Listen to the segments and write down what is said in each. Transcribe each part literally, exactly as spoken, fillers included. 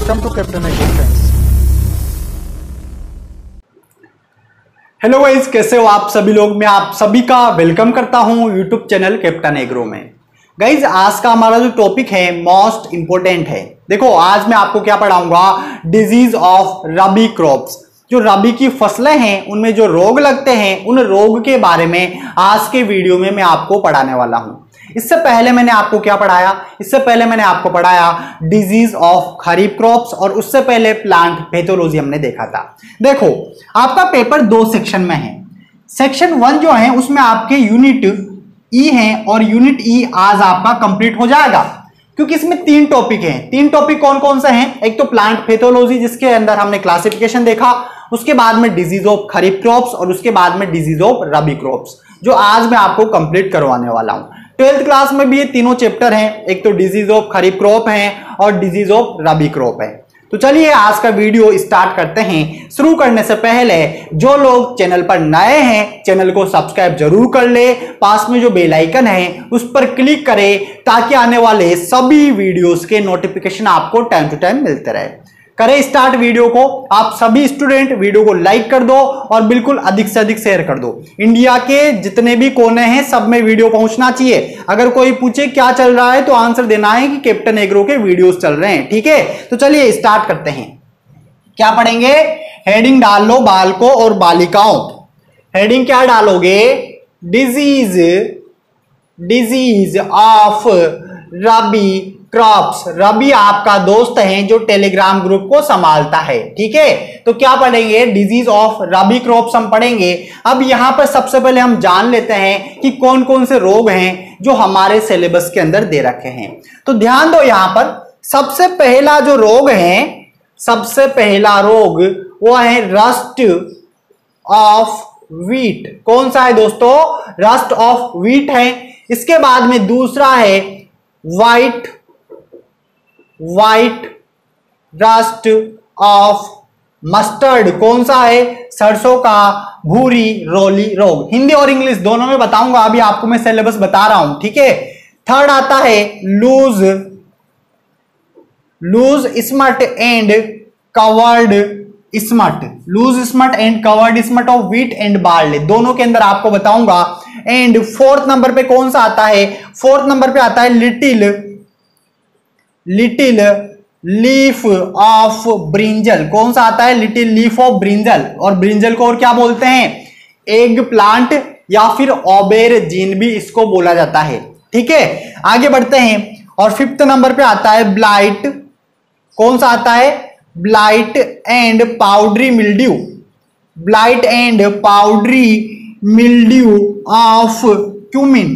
Welcome to Captain Agro friends. Hello guys, कैसे हो आप सभी लोग। मैं आप सभी का वेलकम करता हूं यूट्यूब चैनल कैप्टन एग्रो में। गाइस, आज का हमारा जो टॉपिक है मोस्ट इंपोर्टेंट है। देखो, आज मैं आपको क्या पढ़ाऊंगा, डिजीज ऑफ रबी क्रॉप्स। जो रबी की फसलें हैं उनमें जो रोग लगते हैं उन रोग के बारे में आज के वीडियो में मैं आपको पढ़ाने वाला हूं। इससे पहले मैंने आपको क्या पढ़ाया, इससे पहले मैंने आपको पढ़ाया डिजीज ऑफ खरीफ क्रॉप्स और उससे पहले प्लांट पैथोलॉजी हमने देखा था। देखो, आपका पेपर दो सेक्शन में है। सेक्शन वन जो है उसमें आपके यूनिट ई है और यूनिट ई आज आपका कंप्लीट हो जाएगा, क्योंकि इसमें तीन टॉपिक हैं। तीन टॉपिक कौन कौन से हैं? एक तो प्लांट पैथोलॉजी जिसके अंदर हमने क्लासिफिकेशन देखा, उसके बाद में डिजीज ऑफ खरीफ क्रॉप्स और उसके बाद में डिजीज ऑफ रबी क्रॉप्स, जो आज मैं आपको कंप्लीट करवाने वाला हूं। ट्वेल्थ क्लास में भी ये तीनों चैप्टर हैं, एक तो डिजीज ऑफ खरीफ क्रॉप है और डिजीज ऑफ रबी क्रॉप है। तो चलिए आज का वीडियो स्टार्ट करते हैं। शुरू करने से पहले जो लोग चैनल पर नए हैं चैनल को सब्सक्राइब जरूर कर ले, पास में जो बेल आइकन है उस पर क्लिक करें ताकि आने वाले सभी वीडियोस के नोटिफिकेशन आपको टाइम टू टाइम मिलते रहे। करें स्टार्ट वीडियो को। आप सभी स्टूडेंट वीडियो को लाइक कर दो और बिल्कुल अधिक से अधिक शेयर कर दो। इंडिया के जितने भी कोने हैं सब में वीडियो पहुंचना चाहिए। अगर कोई पूछे क्या चल रहा है तो आंसर देना है कि कैप्टन एग्रो के वीडियोस चल रहे हैं। ठीक है, तो चलिए स्टार्ट करते हैं। क्या पढ़ेंगे? हेडिंग डाल लो बालकों और बालिकाओं। हेडिंग क्या डालोगे? Disease disease of rabi crops. Rabi आपका दोस्त है जो टेलीग्राम ग्रुप को संभालता है। ठीक है, तो क्या पढ़ेंगे? डिजीज ऑफ रबी क्रॉप्स हम पढ़ेंगे। अब यहां पर सबसे पहले हम जान लेते हैं कि कौन कौन से रोग हैं जो हमारे सिलेबस के अंदर दे रखे हैं। तो ध्यान दो, यहां पर सबसे पहला जो रोग है, सबसे पहला रोग वो है रस्ट ऑफ व्हीट। कौन सा है दोस्तों? रस्ट ऑफ व्हीट है। इसके बाद में दूसरा है white white rust of mustard. कौन सा है? सरसों का भूरी रोली रोग। हिंदी और इंग्लिश दोनों में बताऊंगा, अभी आपको मैं सिलेबस बता रहा हूं। ठीक है, थर्ड आता है loose loose smut and covered smut. Loose smut and covered smut of wheat and barley, दोनों के अंदर आपको बताऊंगा। एंड फोर्थ नंबर पे कौन सा आता है? फोर्थ नंबर पे आता है little little leaf of brinjal. कौन सा आता है? Little leaf of brinjal. और ब्रिंजल को और क्या बोलते हैं? एग प्लांट या फिर ऑबेरजीन भी इसको बोला जाता है। ठीक है, आगे बढ़ते हैं। और फिफ्थ नंबर पे आता है ब्लाइट। कौन सा आता है? Blight and powdery mildew. Blight and powdery mildew of cumin.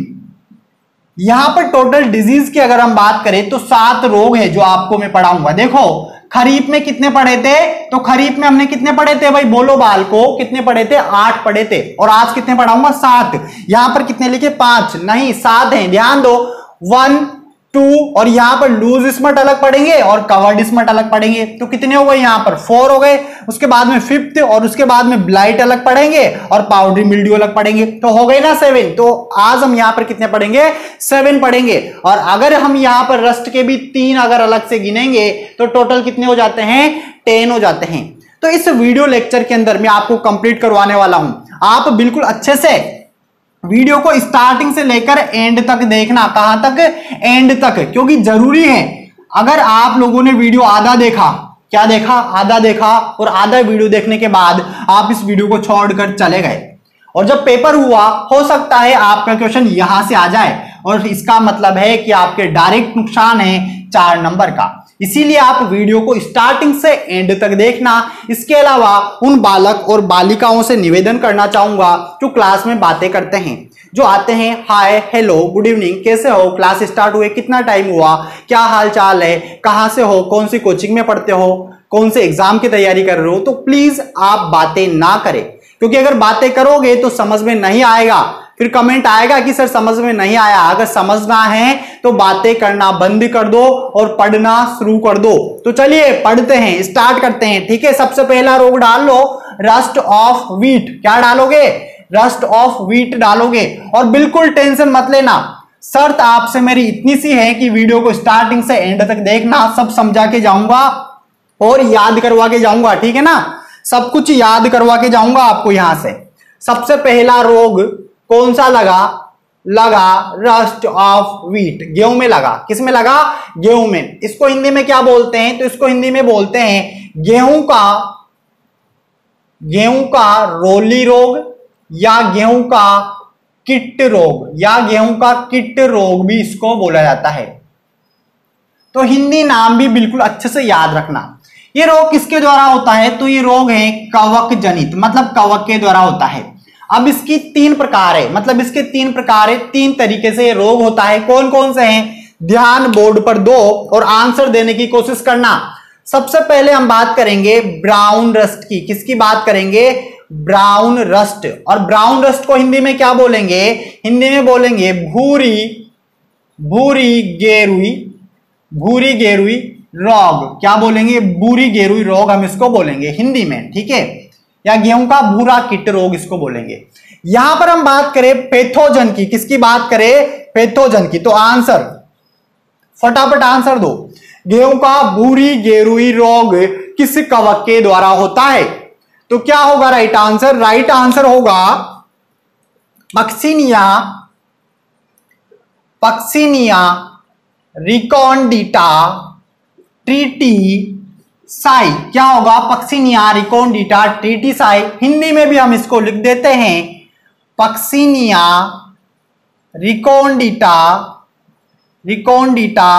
यहां पर टोटल डिजीज की अगर हम बात करें तो सात रोग है जो आपको मैं पढ़ाऊंगा। देखो, खरीफ में कितने पढ़े थे? तो खरीफ में हमने कितने पढ़े थे भाई? बोलो बालको, कितने पढ़े थे? आठ पढ़े थे। और आज कितने पढ़ाऊंगा? सात। यहां पर कितने लिखे? पांच नहीं, सात हैं। ध्यान दो, वन टू और यहां पर लूज स्मट अलग पढ़ेंगे और कवर्ड स्मट अलग पढ़ेंगे। तो कितने हो गए? यहां पर फोर हो गए। उसके बाद में फिफ्थ और उसके बाद में ब्लाइट अलग पढ़ेंगे और पाउडरी मिल्ड्यू अलग पढ़ेंगे। तो हो गए ना सेवन। तो आज हम यहां पर कितने पढ़ेंगे? सेवन पढ़ेंगे। और अगर हम यहां पर रस्ट के भी तीन अगर अलग से गिनेंगे तो टोटल कितने हो जाते हैं? टेन हो जाते हैं। तो इस वीडियो लेक्चर के अंदर मैं आपको कंप्लीट करवाने वाला हूं। आप बिल्कुल अच्छे से वीडियो को स्टार्टिंग से लेकर एंड तक देखना। कहां तक? एंड तक, क्योंकि जरूरी है। अगर आप लोगों ने वीडियो आधा देखा, क्या देखा? आधा देखा, और आधा वीडियो देखने के बाद आप इस वीडियो को छोड़कर चले गए और जब पेपर हुआ हो सकता है आपका क्वेश्चन यहां से आ जाए, और इसका मतलब है कि आपके डायरेक्ट नुकसान है चार नंबर का। इसीलिए आप वीडियो को स्टार्टिंग से एंड तक देखना। इसके अलावा उन बालक और बालिकाओं से निवेदन करना चाहूंगा जो क्लास में बातें करते हैं, जो आते हैं हाय हेलो गुड इवनिंग, कैसे हो, क्लास स्टार्ट हुए, कितना टाइम हुआ, क्या हाल चाल है, कहां से हो, कौन सी कोचिंग में पढ़ते हो, कौन से एग्जाम की तैयारी कर रहे हो। तो प्लीज आप बातें ना करें, क्योंकि अगर बातें करोगे तो समझ में नहीं आएगा। फिर कमेंट आएगा कि सर समझ में नहीं आया। अगर समझना है तो बातें करना बंद कर दो और पढ़ना शुरू कर दो। तो चलिए पढ़ते हैं, स्टार्ट करते हैं। ठीक है, सबसे पहला रोग डाल लो रस्ट ऑफ व्हीट। क्या डालोगे? रस्ट ऑफ व्हीट डालोगे। और बिल्कुल टेंशन मत लेना, शर्त आपसे मेरी इतनी सी है कि वीडियो को स्टार्टिंग से एंड तक देखना, सब समझा के जाऊंगा। और याद करवा के जाऊंगा, ठीक है ना, सब कुछ याद करवा के जाऊंगा आपको यहां से। सबसे पहला रोग कौन सा लगा? लगा रस्ट ऑफ व्हीट, गेहूं में लगा। किस में लगा? गेहूं में। इसको हिंदी में क्या बोलते हैं? तो इसको हिंदी में बोलते हैं गेहूं का गेहूं का रोली रोग या गेहूं का किट रोग, या गेहूं का किट रोग भी इसको बोला जाता है। तो हिंदी नाम भी बिल्कुल अच्छे से याद रखना। ये रोग किसके द्वारा होता है? तो ये रोग है कवक जनित, मतलब कवक के द्वारा होता है। अब इसकी तीन प्रकार है, मतलब इसके तीन प्रकार है, तीन तरीके से ये रोग होता है। कौन कौन से हैं? ध्यान बोर्ड पर दो और आंसर देने की कोशिश करना। सबसे पहले हम बात करेंगे ब्राउन रस्ट की। किसकी बात करेंगे? Brown rust. और ब्राउन रस्ट को हिंदी में क्या बोलेंगे? हिंदी में बोलेंगे भूरी भूरी गेरुई भूरी गेरुई रोग। क्या बोलेंगे? भूरी गेरुई रोग हम इसको बोलेंगे हिंदी में, ठीक है, या गेहूं का भूरा किट रोग इसको बोलेंगे। यहां पर हम बात करें पैथोजन की। किसकी बात करें? पैथोजन की। तो आंसर फटाफट आंसर दो। गेहूं का भूरी गेरुई रोग किस कवक के द्वारा होता है? तो क्या होगा राइट आंसर? राइट आंसर होगा पक्सिनिया पक्सिनिया रिकॉन्डिटा ट्रीटिसाई। क्या होगा? Puccinia recondita ट्रीटिसाई। हिंदी में भी हम इसको लिख देते हैं पक्सिनिया रिकॉन्डिटा रिकॉन्डिटा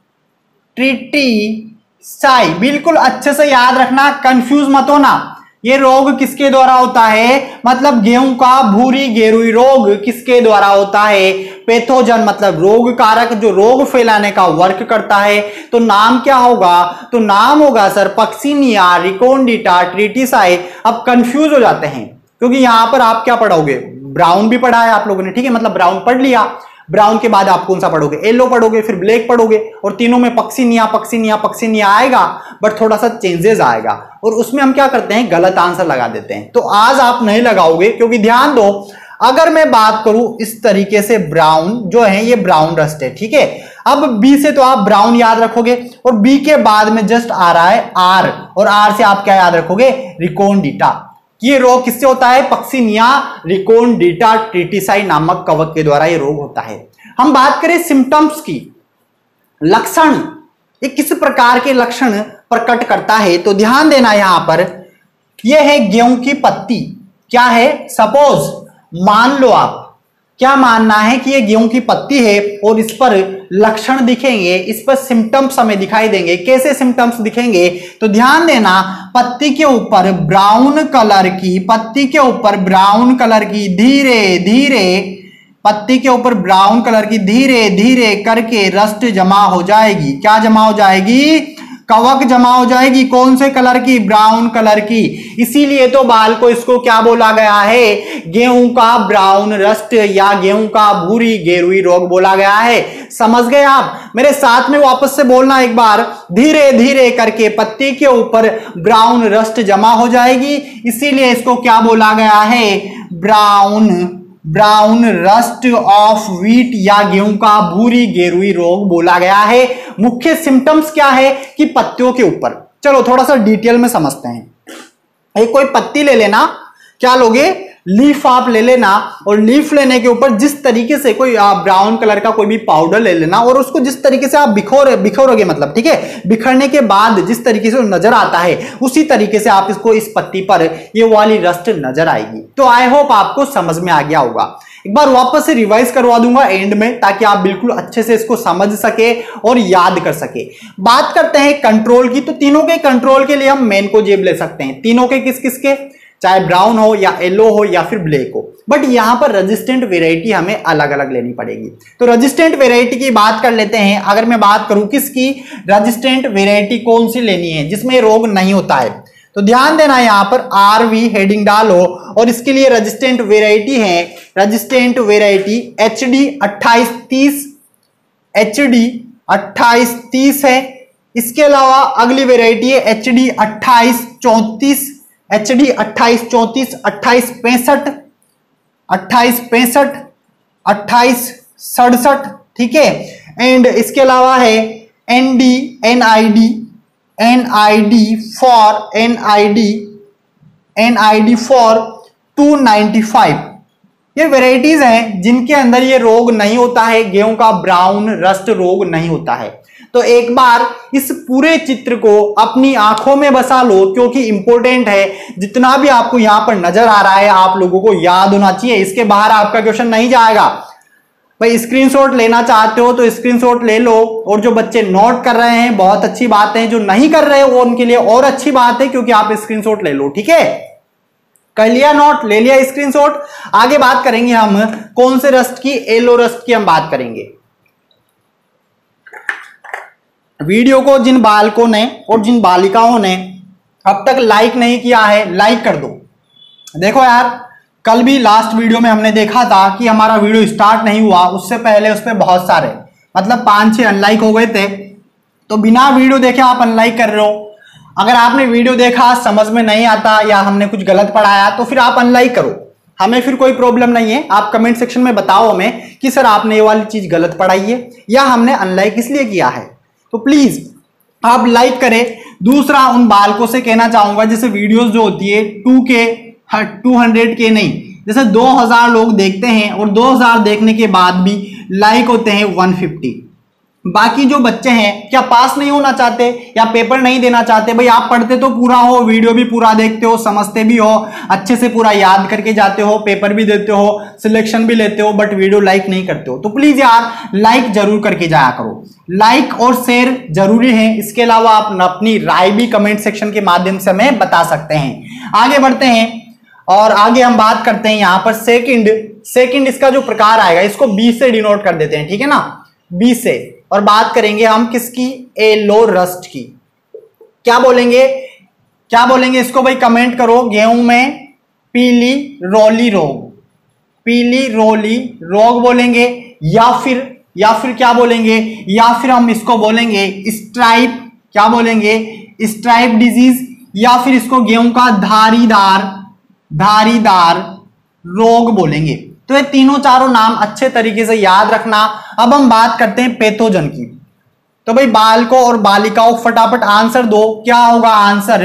ट्रीटिसाई। बिल्कुल अच्छे से याद रखना, कंफ्यूज मत होना। ये रोग किसके द्वारा होता है? मतलब गेहूं का भूरी गेरुई रोग किसके द्वारा होता है? पैथोजन मतलब रोग कारक, जो रोग फैलाने का वर्क करता है। तो नाम क्या होगा? तो नाम होगा सर पक्सिनिया रिकॉन्डिटा ट्रीटिसाई। अब कंफ्यूज हो जाते हैं क्योंकि यहां पर आप क्या पढ़ोगे? ब्राउन भी पढ़ा है आप लोगों ने, ठीक है, मतलब ब्राउन पढ़ लिया। ब्राउन के बाद आप कौन सा पढ़ोगे? येलो पढ़ोगे, फिर ब्लैक पढ़ोगे, और तीनों में पक्सिनिया पक्सिनिया पक्सिनिया आएगा, बट थोड़ा सा चेंजेस आएगा, और उसमें हम क्या करते हैं? गलत आंसर लगा देते हैं। तो आज आप नहीं लगाओगे, क्योंकि ध्यान दो, अगर मैं बात करूं इस तरीके से, ब्राउन जो है ये ब्राउन रस्ट है, ठीक है। अब बी से तो आप ब्राउन याद रखोगे, और बी के बाद में जस्ट आ रहा है आर, और आर से आप क्या याद रखोगे? रिकॉन्डिटा। ये रोग किससे होता है? पक्सिनिया रिकॉन्डिटा ट्रीटिसाई नामक कवक के द्वारा ये रोग होता है। हम बात करें सिम्टम्स की, लक्षण, ये किस प्रकार के लक्षण प्रकट करता है? तो ध्यान देना यहां पर, यह है गेहूं की पत्ती। क्या है? सपोज मान लो आप, क्या मानना है कि ये गेहूं की पत्ती है और इस पर लक्षण दिखेंगे, इस पर सिम्टम्स हमें दिखाई देंगे। कैसे सिम्टम्स दिखेंगे? तो ध्यान देना, पत्ती के ऊपर ब्राउन कलर की पत्ती के ऊपर ब्राउन कलर की धीरे धीरे पत्ती के ऊपर ब्राउन कलर की धीरे धीरे करके रस्ट जमा हो जाएगी। क्या जमा हो जाएगी? कवक जमा हो जाएगी। कौन से कलर की? ब्राउन कलर की। इसीलिए तो बाल को इसको क्या बोला गया है? गेहूं का ब्राउन रस्ट या गेहूं का भूरी गेरुई रोग बोला गया है। समझ गए आप? मेरे साथ में वापस से बोलना एक बार, धीरे धीरे करके पत्ती के ऊपर ब्राउन रस्ट जमा हो जाएगी, इसीलिए इसको क्या बोला गया है? Brown brown rust of wheat या गेहूं का भूरी गेरुई रोग बोला गया है। मुख्य सिम्टम्स क्या है? कि पत्तियों के ऊपर, चलो थोड़ा सा डिटेल में समझते हैं। एक कोई पत्ती ले लेना, क्या लोगे? लीफ आप ले लेना, और लीफ लेने के ऊपर जिस तरीके से कोई ब्राउन कलर का कोई भी पाउडर ले लेना, और उसको जिस तरीके से आप बिखोर बिखोरोगे, मतलब ठीक है, बिखरने के बाद जिस तरीके से नजर आता है, उसी तरीके से आप इसको इस पत्ती पर ये वाली रस्ट नजर आएगी। तो आई होप आपको समझ में आ गया होगा। एक बार वापस से रिवाइज करवा दूंगा एंड में, ताकि आप बिल्कुल अच्छे से इसको समझ सके और याद कर सके। बात करते हैं कंट्रोल की, तो तीनों के कंट्रोल के लिए हम मैनकोजेब ले सकते हैं। तीनों के किस किस के? चाहे ब्राउन हो या येलो हो या फिर ब्लैक हो, बट यहां पर रेजिस्टेंट वेराइटी हमें अलग अलग लेनी पड़ेगी। तो रेजिस्टेंट वेराइटी की बात कर लेते हैं। अगर मैं बात करूं किसकी, रेजिस्टेंट वेराइटी कौन सी लेनी है जिसमें रोग नहीं होता है, तो ध्यान देना यहां पर आर वी हेडिंग डालो, और इसके लिए रेजिस्टेंट वेराइटी है, रेजिस्टेंट वेराइटी एच डी अट्ठाईस तीस एच डी अट्ठाईस तीस है। इसके अलावा अगली वेराइटी है एच डी अट्ठाईस चौंतीस एच डी अट्ठाईस चौंतीस अट्ठाईस पैंसठ अट्ठाईस पैंसठ अट्ठाईस सड़सठ, ठीक है। एंड इसके अलावा है N D N I D N I D for N I D N I D for two ninety five. ये वेराइटीज हैं जिनके अंदर ये रोग नहीं होता है, गेहूं का ब्राउन रस्ट रोग नहीं होता है। तो एक बार इस पूरे चित्र को अपनी आंखों में बसा लो, क्योंकि इंपॉर्टेंट है। जितना भी आपको यहां पर नजर आ रहा है आप लोगों को याद होना चाहिए, इसके बाहर आपका क्वेश्चन नहीं जाएगा। भाई स्क्रीनशॉट लेना चाहते हो तो स्क्रीनशॉट ले लो, और जो बच्चे नोट कर रहे हैं बहुत अच्छी बात है, जो नहीं कर रहे वो उनके लिए और अच्छी बात है, क्योंकि आप स्क्रीनशॉट ले लो। ठीक है, कर लिया नोट, ले लिया स्क्रीनशॉट। आगे बात करेंगे हम कौन से रस्ट की, येलो रस्ट की हम बात करेंगे। वीडियो को जिन बालकों ने और जिन बालिकाओं ने अब तक लाइक नहीं किया है, लाइक कर दो। देखो यार, कल भी लास्ट वीडियो में हमने देखा था कि हमारा वीडियो स्टार्ट नहीं हुआ, उससे पहले उस पर बहुत सारे मतलब पांच छह अनलाइक हो गए थे। तो बिना वीडियो देखे आप अनलाइक कर रहे हो। अगर आपने वीडियो देखा समझ में नहीं आता या हमने कुछ गलत पढ़ाया तो फिर आप अनलाइक करो, हमें फिर कोई प्रॉब्लम नहीं है। आप कमेंट सेक्शन में बताओ हमें कि सर आपने ये वाली चीज गलत पढ़ाई है या हमने अनलाइक इसलिए किया है। तो प्लीज आप लाइक करें। दूसरा, उन बालकों से कहना चाहूंगा जैसे वीडियोस जो होती है टू के टू हंड्रेड के नहीं, जैसे दो हज़ार लोग देखते हैं और दो हज़ार देखने के बाद भी लाइक होते हैं वन फिफ्टी। बाकी जो बच्चे हैं क्या पास नहीं होना चाहते या पेपर नहीं देना चाहते? भाई आप पढ़ते तो पूरा हो, वीडियो भी पूरा देखते हो, समझते भी हो, अच्छे से पूरा याद करके जाते हो, पेपर भी देते हो, सिलेक्शन भी लेते हो, बट वीडियो लाइक नहीं करते हो। तो प्लीज यार लाइक जरूर करके जाया करो, लाइक और शेयर जरूरी है। इसके अलावा आप अपनी राय भी कमेंट सेक्शन के माध्यम से हमें बता सकते हैं। आगे बढ़ते हैं और आगे हम बात करते हैं यहाँ पर सेकंड सेकंड इसका जो प्रकार आएगा इसको बी से डिनोट कर देते हैं, ठीक है ना, बी से। और बात करेंगे हम किसकी, येलो रस्ट की। क्या बोलेंगे, क्या बोलेंगे इसको भाई कमेंट करो। गेहूं में पीली रोली रोग, पीली रोली रोग बोलेंगे, या फिर या फिर क्या बोलेंगे, या फिर हम इसको बोलेंगे स्ट्राइप, क्या बोलेंगे, स्ट्राइप डिजीज, या फिर इसको गेहूं का धारीदार धारीदार रोग बोलेंगे। तो ये तीनों चारों नाम अच्छे तरीके से याद रखना। अब हम बात करते हैं पैथोजन की। तो भाई बालकों और बालिकाओं फटाफट आंसर दो, क्या होगा आंसर?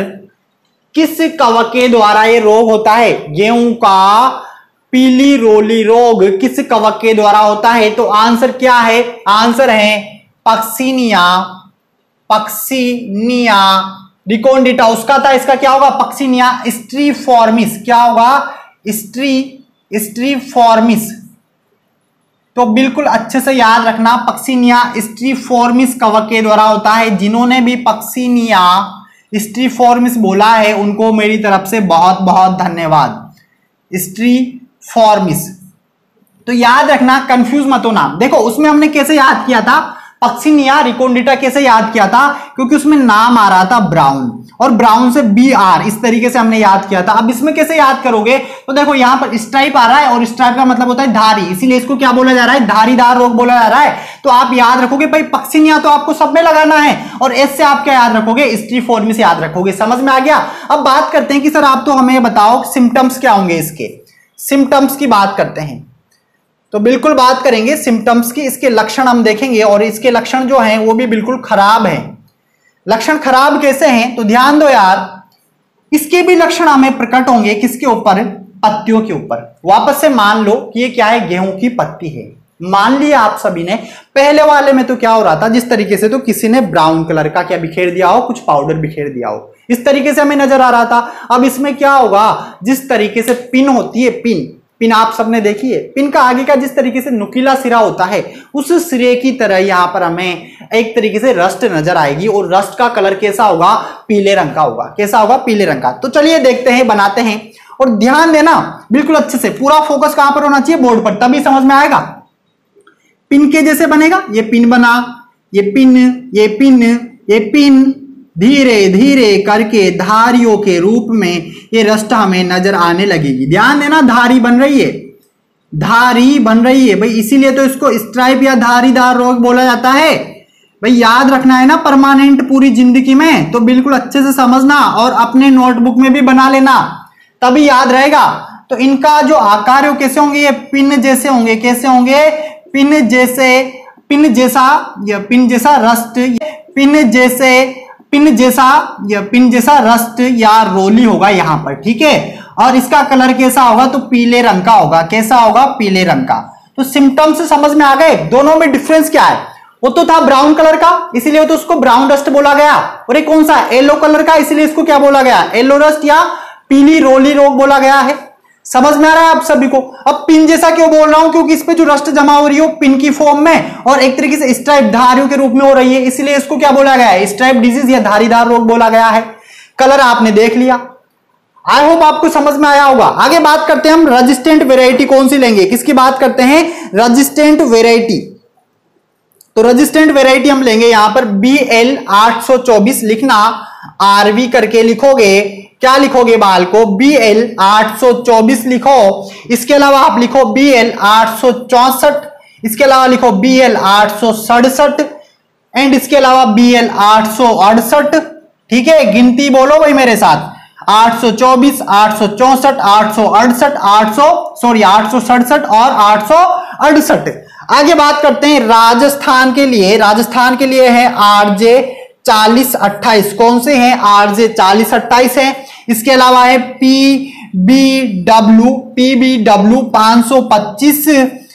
किस कवक के द्वारा ये रोग होता है? गेहूं का पीली रोली रोग किस कवक के द्वारा होता है? तो आंसर क्या है? आंसर है पक्सिनिया, पक्सिनिया रिकोंडिटा उसका था, इसका क्या होगा? Puccinia striiformis. क्या होगा? स्ट्री स्ट्रीफॉर्मिस। तो बिल्कुल अच्छे से याद रखना, पक्सिनिया स्ट्रीफॉर्मिस कवक के द्वारा होता है। जिन्होंने भी पक्सिनिया स्ट्रीफॉर्मिस बोला है उनको मेरी तरफ से बहुत बहुत धन्यवाद। स्ट्रीफॉर्मिस तो याद रखना, कंफ्यूज मत होना। देखो उसमें हमने कैसे याद किया था, पक्सिनिया रिकोंडिटा कैसे याद किया था, क्योंकि उसमें नाम आ रहा था ब्राउन और ब्राउन से बी आर, इस तरीके से हमने याद किया था। अब इसमें कैसे याद करोगे? तो देखो यहां पर स्ट्राइप आ रहा है और स्ट्राइप का मतलब होता है धारी, इसीलिए इसको क्या बोला जा रहा है? धारीदार रोग बोला जा रहा है। तो आप याद रखोगे भाई पक्सिनिया तो आपको सब में लगाना है, और एस से आप क्या याद रखोगे? स्ट्रीफॉर्मिस याद रखोगे। समझ में आ गया? अब बात करते हैं कि सर आप तो हमें बताओ सिम्टम्स क्या होंगे इसके। सिम्टम्स की बात करते हैं तो बिल्कुल बात करेंगे सिम्टम्स की। इसके लक्षण हम देखेंगे और इसके लक्षण जो हैं वो भी बिल्कुल खराब हैं। लक्षण खराब कैसे हैं? तो ध्यान दो यार, इसके भी लक्षण हमें प्रकट होंगे किसके ऊपर? पत्तियों के ऊपर। वापस से मान लो कि ये क्या है? गेहूं की पत्ती है। मान लिया आप सभी ने। पहले वाले में तो क्या हो रहा था, जिस तरीके से तो किसी ने ब्राउन कलर का क्या बिखेर दिया हो, कुछ पाउडर बिखेर दिया हो, इस तरीके से हमें नजर आ रहा था। अब इसमें क्या होगा? जिस तरीके से पिन होती है, पिन पिन आप सबने देखी है, पिन का आगे का जिस तरीके से नुकीला सिरा होता है उस सिरे की तरह यहां पर हमें एक तरीके से रस्ट नजर आएगी, और रस्ट का कलर कैसा होगा? पीले रंग का होगा। कैसा होगा? पीले रंग का। तो चलिए देखते हैं, बनाते हैं। और ध्यान देना बिल्कुल अच्छे से, पूरा फोकस कहां पर होना चाहिए? बोर्ड पर, तभी समझ में आएगा। पिन के जैसे बनेगा, ये पिन बना, ये पिन, ये पिन, ये पिन, धीरे धीरे करके धारियों के रूप में ये रस्ट हमें नजर आने लगेगी। ध्यान देना, धारी बन रही है, धारी बन रही है भाई, इसीलिए तो इसको स्ट्राइप या धारीदार रोग बोला जाता है। भाई याद रखना है ना परमानेंट पूरी जिंदगी में, तो बिल्कुल अच्छे से समझना और अपने नोटबुक में भी बना लेना, तभी याद रहेगा। तो इनका जो आकार है वो कैसे होंगे? ये पिन जैसे होंगे। कैसे होंगे? पिन जैसे, पिन जैसा, पिन जैसा रस्ट, पिन जैसे पिन जैसा या पिन जैसा रस्ट या रोली होगा यहां पर, ठीक है। और इसका कलर कैसा होगा, तो पीले रंग का होगा। कैसा होगा, पीले रंग का। तो सिम्टम्स से समझ में आ गए दोनों में डिफरेंस क्या है। वो तो था ब्राउन कलर का, इसीलिए तो उसको ब्राउन रस्ट बोला गया, और एक कौन सा, येलो कलर का, इसलिए इसको क्या बोला गया, येलो रस्ट या पीली रोली रोग बोला गया है। समझ में आ रहा है आप सभी को। अब पिन जैसा क्यों बोल रहा हूं, क्योंकि इस पे जो रस्ट जमा हो रही है पिन की फॉर्म में और एक तरीके से स्ट्राइप धारियों के रूप में हो रही है, इसलिए इसको क्या बोला गया है, स्ट्राइप डिजीज या धारीदार रोग बोला गया है। कलर आपने देख लिया, आई होप आपको समझ में आया होगा। आगे बात करते हैं हम रेजिस्टेंट वेराइटी कौन सी लेंगे, किसकी बात करते हैं, रेजिस्टेंट वेराइटी। तो रेजिस्टेंट वेराइटी हम लेंगे यहां पर बी एल आठ सौ चौबीस लिखना, आरवी करके लिखोगे, क्या लिखोगे बाल को, बी एल आठ सौ चौबीस लिखो। इसके अलावा आप लिखो बी एल आठ सौ चौसठ, इसके अलावा लिखो बी एल आठ सौ सड़सठ एंड इसके अलावा बी एल आठ सौ अड़सठ। ठीक है, गिनती बोलो भाई मेरे साथ, आठ सौ चौबीस, आठ सौ चौसठ, आठ सौ अड़सठ, आठ सौ सॉरी आठ सौ सड़सठ और आठ सौ अड़सठ। आगे बात करते हैं राजस्थान के लिए। राजस्थान के लिए है आरजे चालीस अट्ठाईस, कौन से हैं, आरजे चालीस अट्ठाईस है। इसके अलावा है P B W, P B W पांच सौ पच्चीस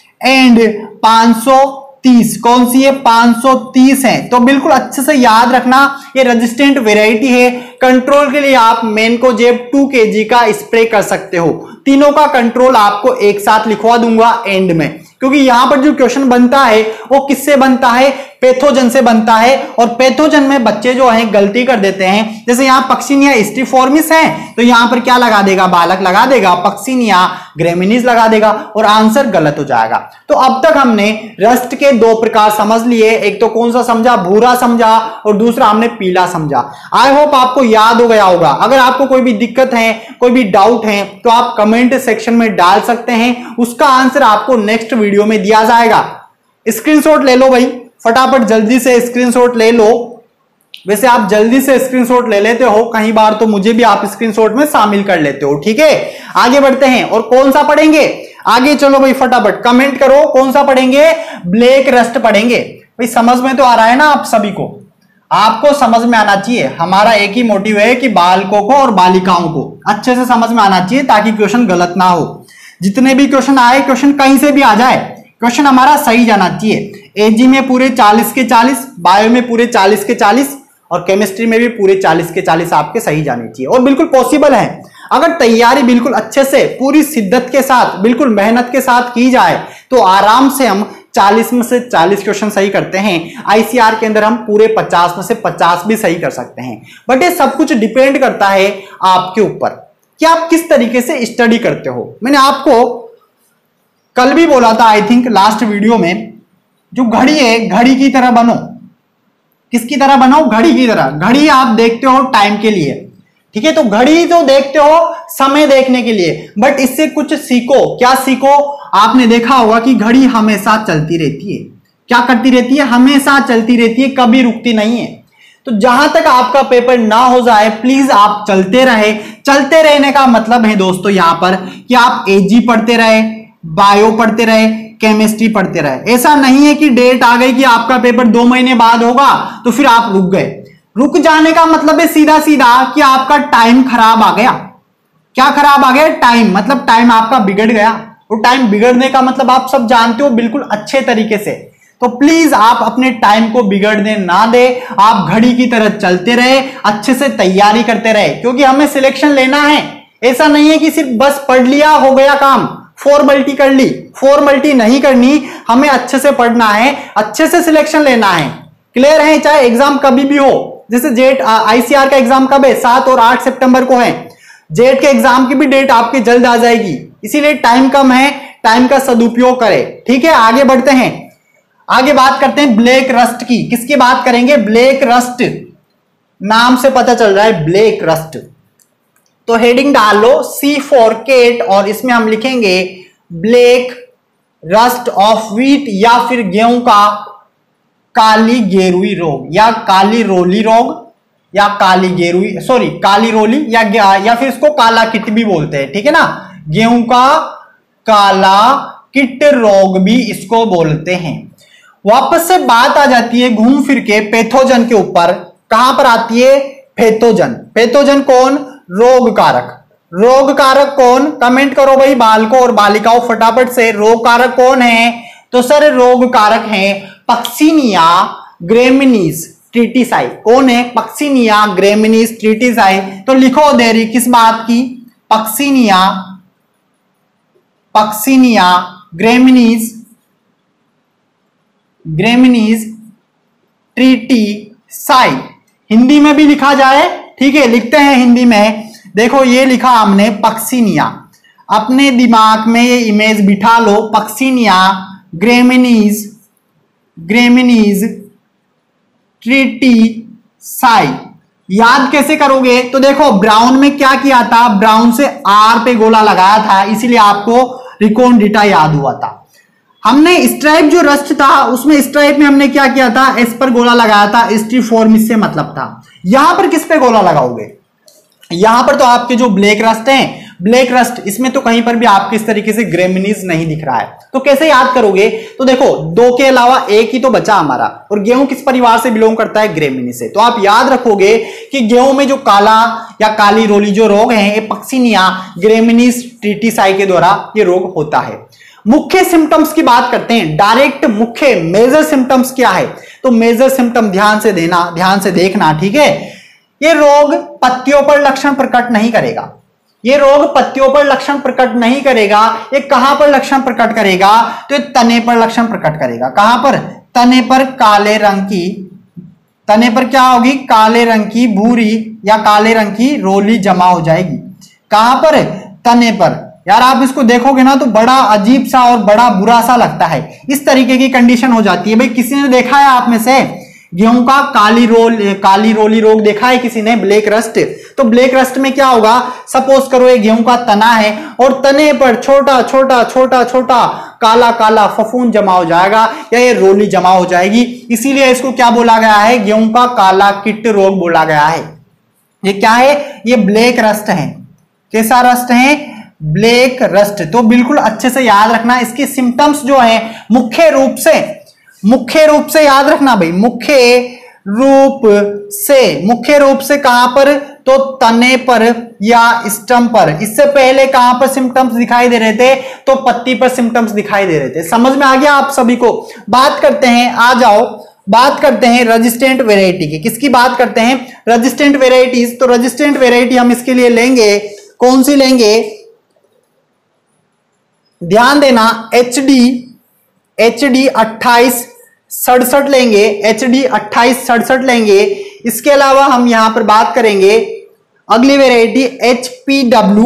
एंड पांच सौ तीस, कौन सी है, पांच सौ तीस है। तो बिल्कुल अच्छे से याद रखना, ये रेजिस्टेंट वेराइटी है। कंट्रोल के लिए आप मेनकोजेब टू केजी का स्प्रे कर सकते हो। तीनों का कंट्रोल आपको एक साथ लिखवा दूंगा एंड में, क्योंकि यहां पर जो क्वेश्चन बनता है वो किससे बनता है, पैथोजन से बनता है। और पैथोजन में बच्चे जो हैं गलती कर देते हैं, जैसे यहां पक्सिनिया स्टिफॉर्मिस है तो यहां पर क्या लगा देगा, बालक लगा देगा पक्सिनिया ग्रेमिनीज लगा देगा और आंसर गलत हो जाएगा। तो अब तक हमने रस्ट के दो प्रकार समझ लिए, एक तो कौन सा समझा, भूरा समझा, और दूसरा हमने पीला समझा। आई होप आपको याद हो गया होगा। अगर आपको कोई भी दिक्कत है, कोई भी डाउट है तो आप कमेंट सेक्शन में डाल सकते हैं, उसका आंसर आपको नेक्स्ट वीडियो में दिया जाएगा। स्क्रीनशॉट ले लो भाई, फटाफट जल्दी से स्क्रीनशॉट ले लो। वैसे आप जल्दी से स्क्रीनशॉट ले लेते हो, कई बार तो मुझे भी आप स्क्रीनशॉट में शामिल कर लेते हो। ठीक है, आगे बढ़ते हैं और कौन सा पढ़ेंगे, आगे चलो भाई फटाफट कमेंट करो, कौन सा पढ़ेंगे, ब्लैक रस्ट पढ़ेंगे। भाई समझ में तो आ रहा है ना आप सभी को, आपको समझ में आना चाहिए। हमारा एक ही मोटिव है कि बालकों को और बालिकाओं को अच्छे से समझ में आना चाहिए ताकि क्वेश्चन गलत ना हो। जितने भी क्वेश्चन आए, क्वेश्चन कहीं से भी आ जाए, क्वेश्चन हमारा सही जाना चाहिए। एजी में पूरे चालीस के चालीस, बायो में पूरे चालीस के चालीस और केमिस्ट्री में भी पूरे चालीस के चालीस आपके सही जाने चाहिए। और बिल्कुल पॉसिबल है, अगर तैयारी बिल्कुल अच्छे से पूरी शिद्दत के साथ बिल्कुल मेहनत के साथ की जाए तो आराम से हम चालीस में से चालीस क्वेश्चन सही करते हैं। आईसीआर के अंदर हम पूरे पचास में से पचास भी सही कर सकते हैं। बट ये सब कुछ डिपेंड करता है आपके ऊपर कि आप किस तरीके से स्टडी करते हो। मैंने आपको कल भी बोला था, आई थिंक लास्ट वीडियो में, जो घड़ी है घड़ी की तरह बनो। किसकी तरह बनो, घड़ी की तरह। घड़ी आप देखते हो टाइम के लिए, ठीक है, तो घड़ी तो देखते हो समय देखने के लिए, बट इससे कुछ सीखो। क्या सीखो, आपने देखा होगा कि घड़ी हमेशा चलती रहती है। क्या करती रहती है, हमेशा चलती रहती है, कभी रुकती नहीं है। तो जहां तक आपका पेपर ना हो जाए प्लीज आप चलते रहे। चलते रहने का मतलब है दोस्तों यहां पर कि आप एजी पढ़ते रहे, बायो पढ़ते रहे, केमिस्ट्री पढ़ते रहे। ऐसा नहीं है कि डेट आ गई कि आपका पेपर दो महीने बाद होगा तो फिर आप रुक गए। रुक जाने का मतलब है सीधा सीधा कि आपका टाइम खराब आ गया। क्या खराब आ गया, टाइम, मतलब टाइम आपका बिगड़ गया। और टाइम बिगड़ने का मतलब आप सब जानते हो बिल्कुल अच्छे तरीके से। तो प्लीज आप अपने टाइम को बिगड़ने ना दे, आप घड़ी की तरह चलते रहे, अच्छे से तैयारी करते रहे, क्योंकि हमें सिलेक्शन लेना है। ऐसा नहीं है कि सिर्फ बस पढ़ लिया हो गया काम, फॉर्मेलिटी कर ली। फॉर्मेलिटी नहीं करनी, हमें अच्छे से पढ़ना है, अच्छे से सिलेक्शन लेना है। क्लियर है, चाहे एग्जाम कभी भी हो। जैसे जेट आईसीआर का एग्जाम कब है, सात और आठ सितंबर को है। जेट के एग्जाम की भी डेट आपकी जल्द आ जाएगी, इसीलिए टाइम कम है, टाइम का सदुपयोग करें। ठीक है, आगे बढ़ते हैं, आगे बात करते हैं ब्लैक रस्ट की। किसकी बात करेंगे, ब्लैक रस्ट, नाम से पता चल रहा है ब्लैक रस्ट। तो हेडिंग डाल लो सी फॉर केट और इसमें हम लिखेंगे ब्लैक रस्ट ऑफ व्हीट, या फिर गेहूं का काली गेरुई रोग, या काली रोली रोग, या काली गेरुई सॉरी काली रोली, या या फिर इसको काला किट भी बोलते हैं। ठीक है ना, गेहूं का काला किट रोग भी इसको बोलते हैं। वापस से बात आ जाती है घूम फिर के पैथोजन के ऊपर। कहां पर आती है? पैथोजन। पैथोजन कौन? रोग कारक। रोग कारक कौन? कमेंट करो भाई बालकों और बालिकाओं फटाफट से, रोग कारक कौन है? तो सर रोग कारक है पक्सिनिया ग्रेमिनीज ट्रिटिसाई। कौन है? Puccinia graminis tritici. तो लिखो देरी किस बात की? Puccinia Puccinia graminis graminis tritici. Hindi में भी लिखा जाए, ठीक है, लिखते हैं हिंदी में। देखो ये लिखा हमने पक्सिनिया, अपने दिमाग में ये इमेज बिठा लो। Puccinia graminis graminis tritici. याद कैसे करोगे? तो देखो ब्राउन में क्या किया था? ब्राउन से आर पे गोला लगाया था, इसीलिए आपको रिकॉन्डिटा याद हुआ था। हमने स्ट्राइप जो रस्ट था उसमें स्ट्राइप में हमने क्या किया था? एस पर गोला लगाया था, स्ट्रीफॉर्मिस से मतलब था। यहां पर किस पे गोला लगाओगे? यहां पर तो आपके जो ब्लैक रस्ट हैं, ब्लैक रस्ट, इसमें तो कहीं पर भी आपके इस तरीके से ग्रेमिनीज नहीं दिख रहा है। तो कैसे याद करोगे? तो देखो दो के अलावा एक ही तो बचा हमारा, और गेहूं किस परिवार से बिलोंग करता है? ग्रेमिनी से। तो आप याद रखोगे कि गेहूं में जो काला या काली रोली जो रोग है, ये पक्सिनिया ग्रेमिनीज ट्रिटिसाई के द्वारा ये रोग होता है। मुख्य सिम्टम्स की बात करते हैं। डायरेक्ट मुख्य मेजर सिम्टम्स क्या है? तो मेजर सिम्टम ध्यान से देना, ध्यान से देखना, ठीक है। ये रोग पत्तियों पर लक्षण प्रकट नहीं करेगा। ये रोग पत्तियों पर लक्षण प्रकट नहीं करेगा। ये कहां पर लक्षण प्रकट करेगा? तो ये तने पर लक्षण प्रकट करेगा। कहां पर? तने पर काले रंग की, तने पर क्या होगी? काले रंग की भूरी या काले रंग की रोली जमा हो जाएगी। कहां पर? तने पर। यार आप इसको देखोगे ना तो बड़ा अजीब सा और बड़ा बुरा सा लगता है। इस तरीके की कंडीशन हो जाती है। भाई किसी ने देखा है आप में से गेहूं का काली रोल काली रोली रोग देखा है किसी ने? Black rust. तो ब्लैक रस्ट में क्या होगा? सपोज करो ये गेहूं का तना है और तने पर छोटा छोटा छोटा छोटा काला काला फफूंद जमा हो जाएगा या ये रोली जमा हो जाएगी। इसीलिए इसको क्या बोला गया है? गेहूं का काला किट रोग बोला गया है। ये क्या है? ये ब्लैक रस्ट है। कैसा रस्ट है? Black rust. तो बिल्कुल अच्छे से याद रखना। इसके सिम्टम्स जो है मुख्य रूप से मुख्य रूप से याद रखना भाई, मुख्य रूप से मुख्य रूप से कहां पर? तो तने पर या स्टम पर। इससे पहले कहां पर सिम्टम्स दिखाई दे रहे थे? तो पत्ती पर सिम्टम्स दिखाई दे रहे थे। समझ में आ गया आप सभी को? बात करते हैं, आ जाओ बात करते हैं रेजिस्टेंट वेराइटी की। किसकी बात करते हैं? Resistant varieties. तो रेजिस्टेंट वेराइटी हम इसके लिए लेंगे, कौन सी लेंगे? ध्यान देना, एच डी एच डी अट्ठाईस सड़सठ लेंगे, एच डी अट्ठाईस सड़सठ लेंगे। इसके अलावा हम यहां पर बात करेंगे अगली variety H P W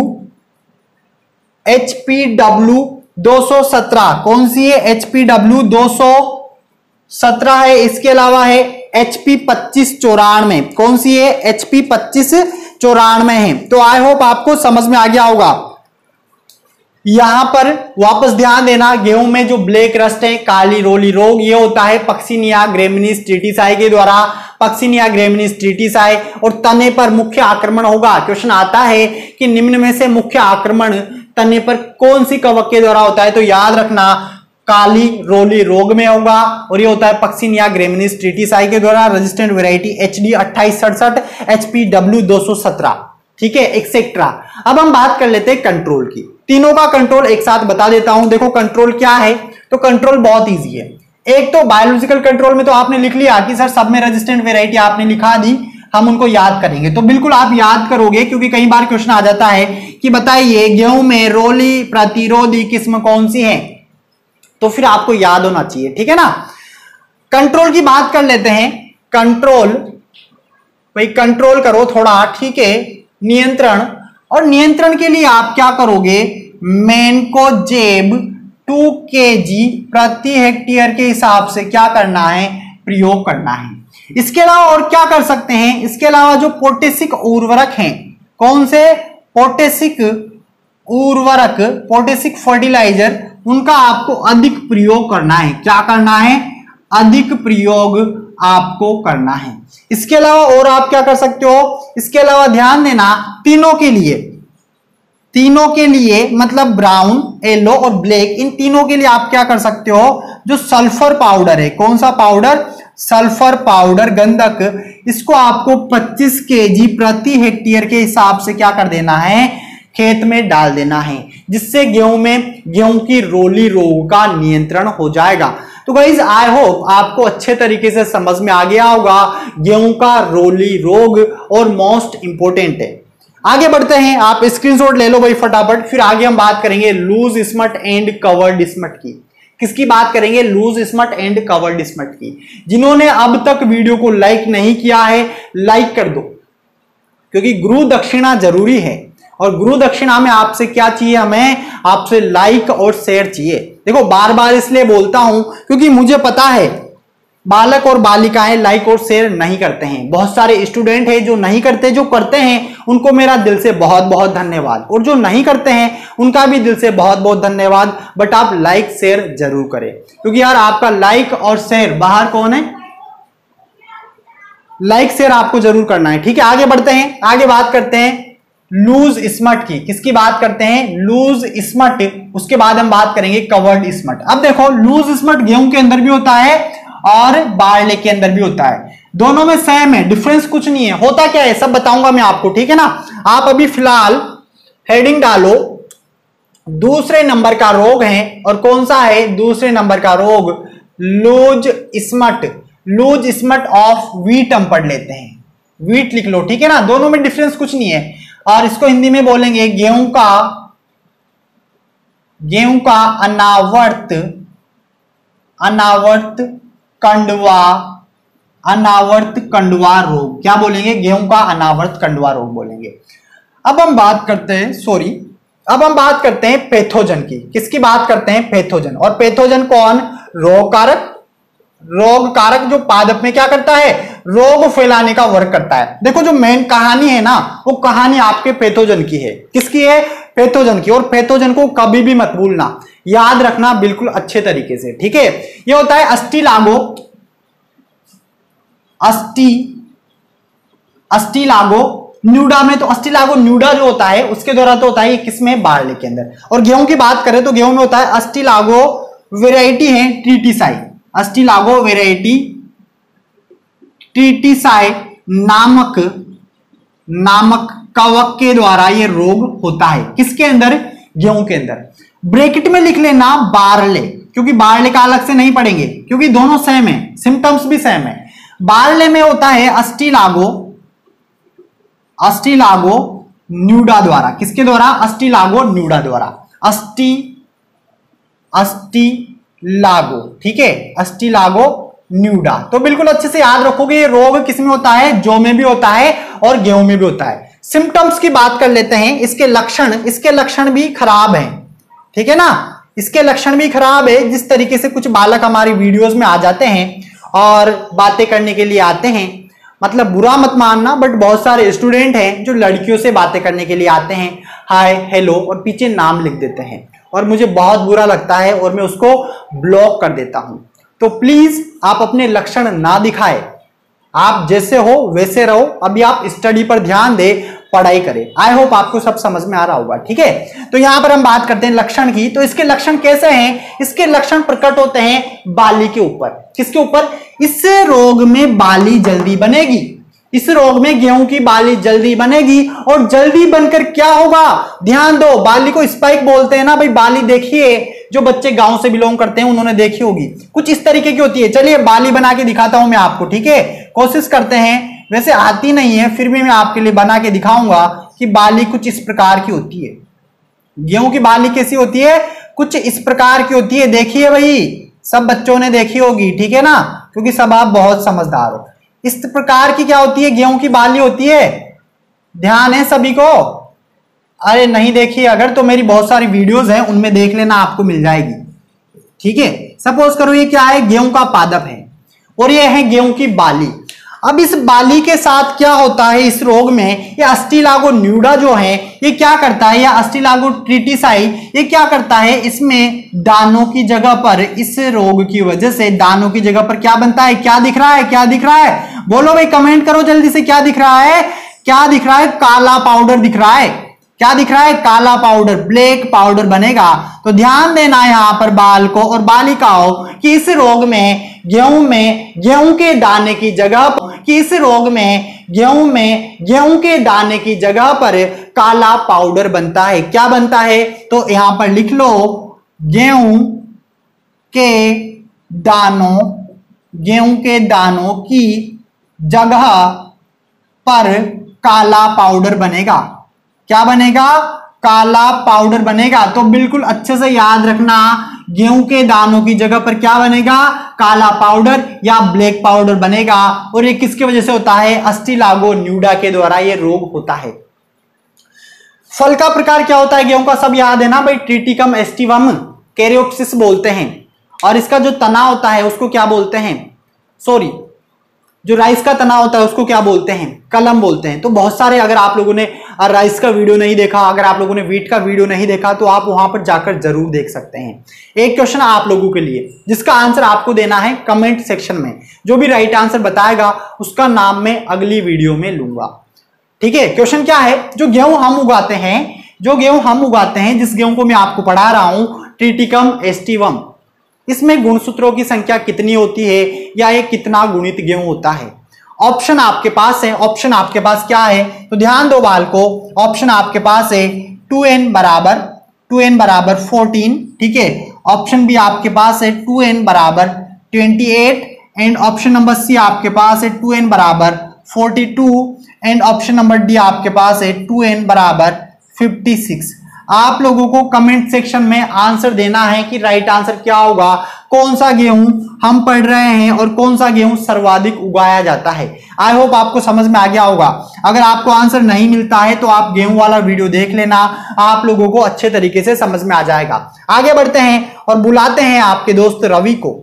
H P W दो सौ सत्रह। कौन सी है? एच पी डब्ल्यू दो सौ सत्रह है। इसके अलावा है एच पी पच्चीस चौरानवे। कौन सी है? एच पी पच्चीस चौरानवे है। तो आई होप आपको समझ में आ गया होगा। यहां पर वापस ध्यान देना, गेहूं में जो ब्लैक रस्ट है, काली रोली रोग, ये होता है पक्सिनिया ग्रेमिनीज ट्रिटिसाई के द्वारा। Puccinia graminis tritici. और तने पर मुख्य आक्रमण होगा। क्वेश्चन आता है कि निम्न में से मुख्य आक्रमण तने पर कौन सी कवक के द्वारा होता है? तो याद रखना काली रोली रोग में होगा और ये होता है पक्सिनिया ग्रेमिनीज ट्रिटिसाई के द्वारा। रेजिस्टेंट वेराइटी एच डी अट्ठाईस सड़सठ, एच पी डब्ल्यू दो सौ सत्रह, ठीक है, एक्सेट्रा। अब हम बात कर लेते हैं कंट्रोल की। तीनों का कंट्रोल एक साथ बता देता हूं। देखो कंट्रोल क्या है? तो कंट्रोल बहुत इजी है। एक तो बायोलॉजिकल कंट्रोल में तो आपने लिख लिया कि सर सब में रेजिस्टेंट वेराइटी आपने लिखा दी, हम उनको याद करेंगे। तो बिल्कुल आप याद करोगे, क्योंकि कई बार क्वेश्चन आ जाता है कि बताइए गेहूं में रोली प्रतिरोधी किस्म कौन सी है? तो फिर आपको याद होना चाहिए, ठीक है ना। कंट्रोल की बात कर लेते हैं। कंट्रोल भाई कंट्रोल करो थोड़ा, ठीक है। नियंत्रण, और नियंत्रण के लिए आप क्या करोगे? मैनकोजेब टू केजी प्रति हेक्टेयर के हिसाब से क्या करना है? प्रयोग करना है। इसके अलावा और क्या कर सकते हैं? इसके अलावा जो पोटेशिक उर्वरक हैं, कौन से? पोटेशिक उर्वरक, पोटेशिक फर्टिलाइजर, उनका आपको अधिक प्रयोग करना है। क्या करना है? अधिक प्रयोग आपको करना है। इसके अलावा और आप क्या कर सकते हो? इसके अलावा ध्यान देना, तीनों के लिए तीनों के लिए मतलब ब्राउन, येलो और ब्लैक, इन तीनों के लिए आप क्या कर सकते हो? जो सल्फर पाउडर है, कौन सा पाउडर? सल्फर पाउडर गंधक, इसको आपको पच्चीस केजी प्रति हेक्टेयर के हिसाब से क्या कर देना है, खेत में डाल देना है, जिससे गेहूं में गेहूं की रोली रोग का नियंत्रण हो जाएगा। तो गाइस आई होप आपको अच्छे तरीके से समझ में आ गया होगा गेहूं का रोली रोग और मोस्ट इंपोर्टेंट है। आगे बढ़ते हैं, आप स्क्रीनशॉट ले लो भाई फटाफट। फिर आगे हम बात करेंगे loose smut and covered smut की। किसकी बात करेंगे, loose smut and covered smut की। जिन्होंने अब तक वीडियो को लाइक नहीं किया है लाइक कर दो, क्योंकि गुरु दक्षिणा जरूरी है। और गुरु दक्षिणा में आपसे क्या चाहिए, हमें आपसे लाइक और शेयर चाहिए। देखो बार बार इसलिए बोलता हूं क्योंकि मुझे पता है बालक और बालिकाएं लाइक और शेयर नहीं करते हैं। बहुत सारे स्टूडेंट हैं जो नहीं करते, जो करते हैं उनको मेरा दिल से बहुत बहुत धन्यवाद, और जो नहीं करते हैं उनका भी दिल से बहुत बहुत धन्यवाद। बट आप लाइक शेयर जरूर करें, क्योंकि यार आपका लाइक और शेयर, बाहर कौन है, लाइक शेयर आपको जरूर करना है। ठीक है, आगे बढ़ते हैं, आगे बात करते हैं लूज स्मट की। किसकी बात करते हैं, लूज स्मट। उसके बाद हम बात करेंगे कवर्ड स्मट। अब देखो लूज स्मट गेहूं के अंदर भी होता है और बारले के अंदर भी होता है, दोनों में सेम है, डिफरेंस कुछ नहीं है। होता क्या है सब बताऊंगा मैं आपको, ठीक है ना। आप अभी फिलहाल हेडिंग डालो, दूसरे नंबर का रोग है, और कौन सा है दूसरे नंबर का रोग, loose smut. Loose smut of wheat हम पढ़ लेते हैं, व्हीट लिख लो, ठीक है ना। दोनों में डिफरेंस कुछ नहीं है, और इसको हिंदी में बोलेंगे गेहूं का गेहूं का अनावर्त अनावर्त कंडवा अनावर्त कंडवा रोग। क्या बोलेंगे, गेहूं का अनावर्त कंडवा रोग बोलेंगे। अब हम बात करते हैं सॉरी अब हम बात करते हैं पैथोजन की। किसकी बात करते हैं, पैथोजन। और पैथोजन कौन, रोग कारक। रोग कारक जो पादप में क्या करता है, रोग फैलाने का वर्क करता है। देखो जो मेन कहानी है ना, वो कहानी आपके पैथोजन की है। किसकी है, पैथोजन की। और पैथोजन को कभी भी मत भूलना, याद रखना बिल्कुल अच्छे तरीके से, ठीक है। ये होता है अस्टिलागो अस्टी अस्टिलागो न्यूडा में। तो अस्टिलागो न्यूडा जो होता है उसके द्वारा तो होता है किसमें, बारले के अंदर। और गेहूं की बात करें तो गेहूं में होता है अस्टिलागो वेराइटी है ट्रीटिसाई। अस्टिलागो वेराइटी ट्रीटिसाई नामक नामक कवक के द्वारा ये रोग होता है। किसके अंदर, गेहूं के अंदर। ब्रैकेट में लिख लेना बारले, क्योंकि बारले का अलग से नहीं पढ़ेंगे, क्योंकि दोनों सेम है, सिम्टम्स भी सेम है। बारले में होता है अस्टिलागो अस्टिलागो न्यूडा द्वारा। किसके द्वारा, अस्टिलागो न्यूडा द्वारा। अस्टि अस्टिलागो, ठीक है, अस्टिलागो न्यूडा। तो बिल्कुल अच्छे से याद रखोगे ये रोग किसमें होता है, जौ में भी होता है और गेहूं में भी होता है। सिम्टम्स की बात कर लेते हैं। इसके लक्षण इसके लक्षण भी खराब हैं, ठीक है ना। इसके लक्षण भी खराब है। जिस तरीके से कुछ बालक हमारी वीडियोस में आ जाते हैं और बातें करने के लिए आते हैं, मतलब बुरा मत मानना, बट बहुत सारे स्टूडेंट हैं जो लड़कियों से बातें करने के लिए आते हैं, हाय हेलो, और पीछे नाम लिख देते हैं, और मुझे बहुत बुरा लगता है और मैं उसको ब्लॉक कर देता हूं। तो प्लीज आप अपने लक्षण ना दिखाएं, आप जैसे हो वैसे रहो। अभी आप स्टडी पर ध्यान दे, पढ़ाई करें। आई होप आपको सब समझ में आ रहा होगा, ठीक है। तो यहां पर हम बात करते हैं लक्षण की। तो इसके लक्षण कैसे हैं, इसके लक्षण प्रकट होते हैं बाली के ऊपर। किसके ऊपर, इस रोग में बाली जल्दी बनेगी। इस रोग में गेहूं की बाली जल्दी बनेगी, और जल्दी बनकर क्या होगा, ध्यान दो, बाली को स्पाइक बोलते हैं ना भाई। बाली देखिए, जो बच्चे गांव से बिलोंग करते हैं उन्होंने देखी होगी, कुछ इस तरीके की होती है। चलिए बाली बना के दिखाता हूं मैं आपको, ठीक है। कोशिश करते हैं, वैसे आती नहीं है, फिर भी मैं आपके लिए बना के दिखाऊंगा कि बाली कुछ इस प्रकार की होती है। गेहूं की बाली कैसी होती है, कुछ इस प्रकार की होती है। देखिए भाई, सब बच्चों ने देखी होगी, ठीक है ना, क्योंकि सब आप बहुत समझदार हो। इस प्रकार की क्या होती है, गेहूं की बाली होती है। ध्यान है सभी को। अरे नहीं देखी अगर, तो मेरी बहुत सारी वीडियोस हैं, उनमें देख लेना, आपको मिल जाएगी, ठीक है। सपोज करो ये क्या है, गेहूं का पादप है, और ये है गेहूं की बाली। अब इस बाली के साथ क्या होता है, इस रोग में ये अस्टिलागो न्यूडा जो है ये क्या करता है, या अस्टिलागो ट्रीटिसाई ये क्या करता है, इसमें दानों की जगह पर, इस रोग की वजह से दानों की जगह पर क्या बनता है, क्या दिख रहा है, क्या दिख रहा है, बोलो भाई, कमेंट करो जल्दी से। क्या दिख रहा है, क्या दिख रहा है, काला पाउडर दिख रहा है। क्या दिख रहा है, काला पाउडर, ब्लैक पाउडर बनेगा। तो ध्यान देना यहां पर बाल को और बालिकाओं कि इस रोग में गेहूं में गेहूं के दाने की जगह किस रोग में गेहूं में गेहूं के दाने की जगह पर काला पाउडर बनता है? क्या बनता है? तो यहां पर लिख लो, गेहूं के दानों गेहूं के दानों की जगह पर काला पाउडर बनेगा। क्या बनेगा? काला पाउडर बनेगा। तो बिल्कुल अच्छे से याद रखना, गेहूं के दानों की जगह पर क्या बनेगा? काला पाउडर या ब्लैक पाउडर बनेगा। और ये किसकी वजह से होता है? अस्टिलागो न्यूडा के द्वारा ये रोग होता है। फल का प्रकार क्या होता है गेहूं का? सब याद है ना भाई, ट्रिटिकम एस्टिवम कैरियोप्सिस बोलते हैं। और इसका जो तना होता है उसको क्या बोलते हैं? सॉरी, जो राइस का तना होता है उसको क्या बोलते हैं? कलम बोलते हैं। तो बहुत सारे, अगर आप लोगों ने राइस का वीडियो नहीं देखा, अगर आप लोगों ने व्हीट का वीडियो नहीं देखा, तो आप वहां पर जाकर जरूर देख सकते हैं। एक क्वेश्चन आप लोगों के लिए, जिसका आंसर आपको देना है कमेंट सेक्शन में। जो भी राइट आंसर बताएगा उसका नाम मैं अगली वीडियो में लूंगा। ठीक है, क्वेश्चन क्या है? जो गेहूं हम उगाते हैं जो गेहूं हम उगाते हैं जिस गेहूं को मैं आपको पढ़ा रहा हूं, ट्रिटिकम एस्टिवम, इसमें गुणसूत्रों की संख्या कितनी होती है, या ये कितना गुणित गेहूं होता है? ऑप्शन आपके पास है। ऑप्शन आपके पास क्या है? तो ध्यान दो बाल को, ऑप्शन आपके पास है टू एन बराबर टू एन बराबर फोर्टीन। ठीक है, ऑप्शन बी आपके पास है टू एन बराबर twenty eight, and option number C आपके पास है टू एन बराबर forty two, and option number D आपके पास है टू एन बराबर फिफ्टी सिक्स। आप लोगों को कमेंट सेक्शन में आंसर देना है कि राइट आंसर क्या होगा, कौन सा गेहूं हम पढ़ रहे हैं और कौन सा गेहूं सर्वाधिक उगाया जाता है। आई होप आपको समझ में आ गया होगा। अगर आपको आंसर नहीं मिलता है तो आप गेहूं वाला वीडियो देख लेना, आप लोगों को अच्छे तरीके से समझ में आ जाएगा। आगे बढ़ते हैं और बुलाते हैं आपके दोस्त रवि को।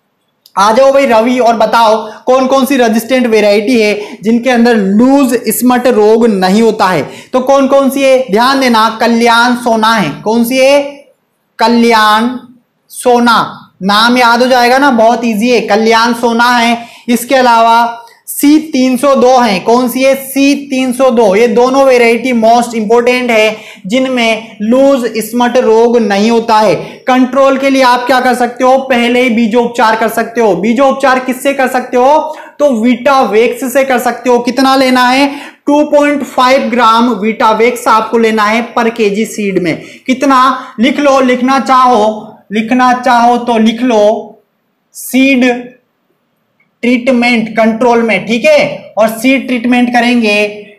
आ जाओ भाई रवि, और बताओ कौन कौन सी रेजिस्टेंट वेराइटी है जिनके अंदर लूज स्मट रोग नहीं होता है? तो कौन कौन सी है? ध्यान देना, कल्याण सोना है। कौन सी है? कल्याण सोना। नाम याद हो जाएगा ना, बहुत इजी है, कल्याण सोना है। इसके अलावा सी तीन सौ दो है। कौन सी है? सी तीन सौ दो। ये दोनों वेराइटी मोस्ट इंपोर्टेंट है जिनमें लूज स्मट रोग नहीं होता है। कंट्रोल के लिए आप क्या कर सकते हो? पहले ही बीजोपचार कर सकते हो। बीजोपचार किससे कर सकते हो? तो वीटावेक्स से कर सकते हो। कितना लेना है? Two point five gram Vitavax आपको लेना है पर केजी सीड में। कितना? लिख लो, लिखना चाहो लिखना चाहो तो लिख लो, सीड ट्रीटमेंट कंट्रोल में। ठीक है, और सीड ट्रीटमेंट करेंगे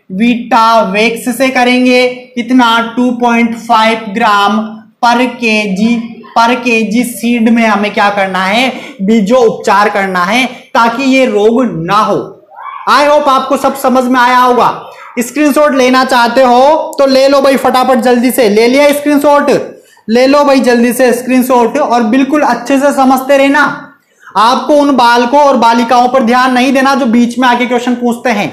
वीटावेक्स से करेंगे। कितना? टू पॉइंट फाइव ग्राम पर केजी पर केजी सीड में हमें क्या करना है? बीजो उपचार करना है, ताकि ये रोग ना हो। आई होप आपको सब समझ में आया होगा। स्क्रीनशॉट लेना चाहते हो तो ले लो भाई, फटाफट जल्दी से। ले लिया स्क्रीनशॉट? ले लो भाई जल्दी से स्क्रीनशॉट, और बिल्कुल अच्छे से समझते रहना। आपको उन बालकों और बालिकाओं पर ध्यान नहीं देना जो बीच में आके क्वेश्चन पूछते हैं।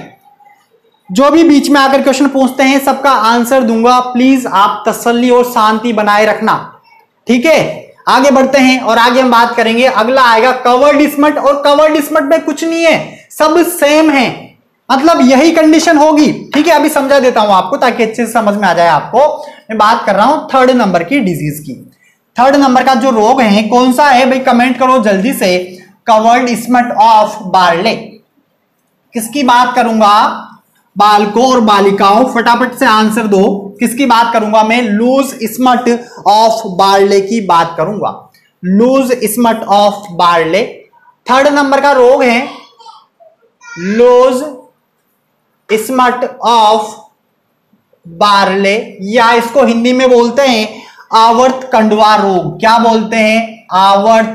जो भी बीच में आकर क्वेश्चन पूछते हैं सबका आंसर दूंगा। प्लीज आप तसल्ली और शांति बनाए रखना। ठीक है, आगे बढ़ते हैं और आगे हम बात करेंगे। अगला आएगा कवर्ड स्मट, और कवर्ड स्मट में कुछ नहीं है, सब सेम है, मतलब यही कंडीशन होगी। ठीक है, अभी समझा देता हूं आपको ताकि अच्छे से समझ में आ जाए आपको। मैं बात कर रहा हूं थर्ड नंबर की डिजीज की। थर्ड नंबर का जो रोग है कौन सा है भाई? कमेंट करो जल्दी से। Covered smut of barley. किसकी बात करूंगा? बालकों और बालिकाओं फटाफट से आंसर दो। किसकी बात करूंगा मैं? लूज स्मट ऑफ बार्ले की बात करूंगा। Loose smut of barley third number का रोग है। लूज स्मट ऑफ बार्ले, या इसको हिंदी में बोलते हैं आवर्त कंडवा रोग। क्या बोलते हैं? आवर्त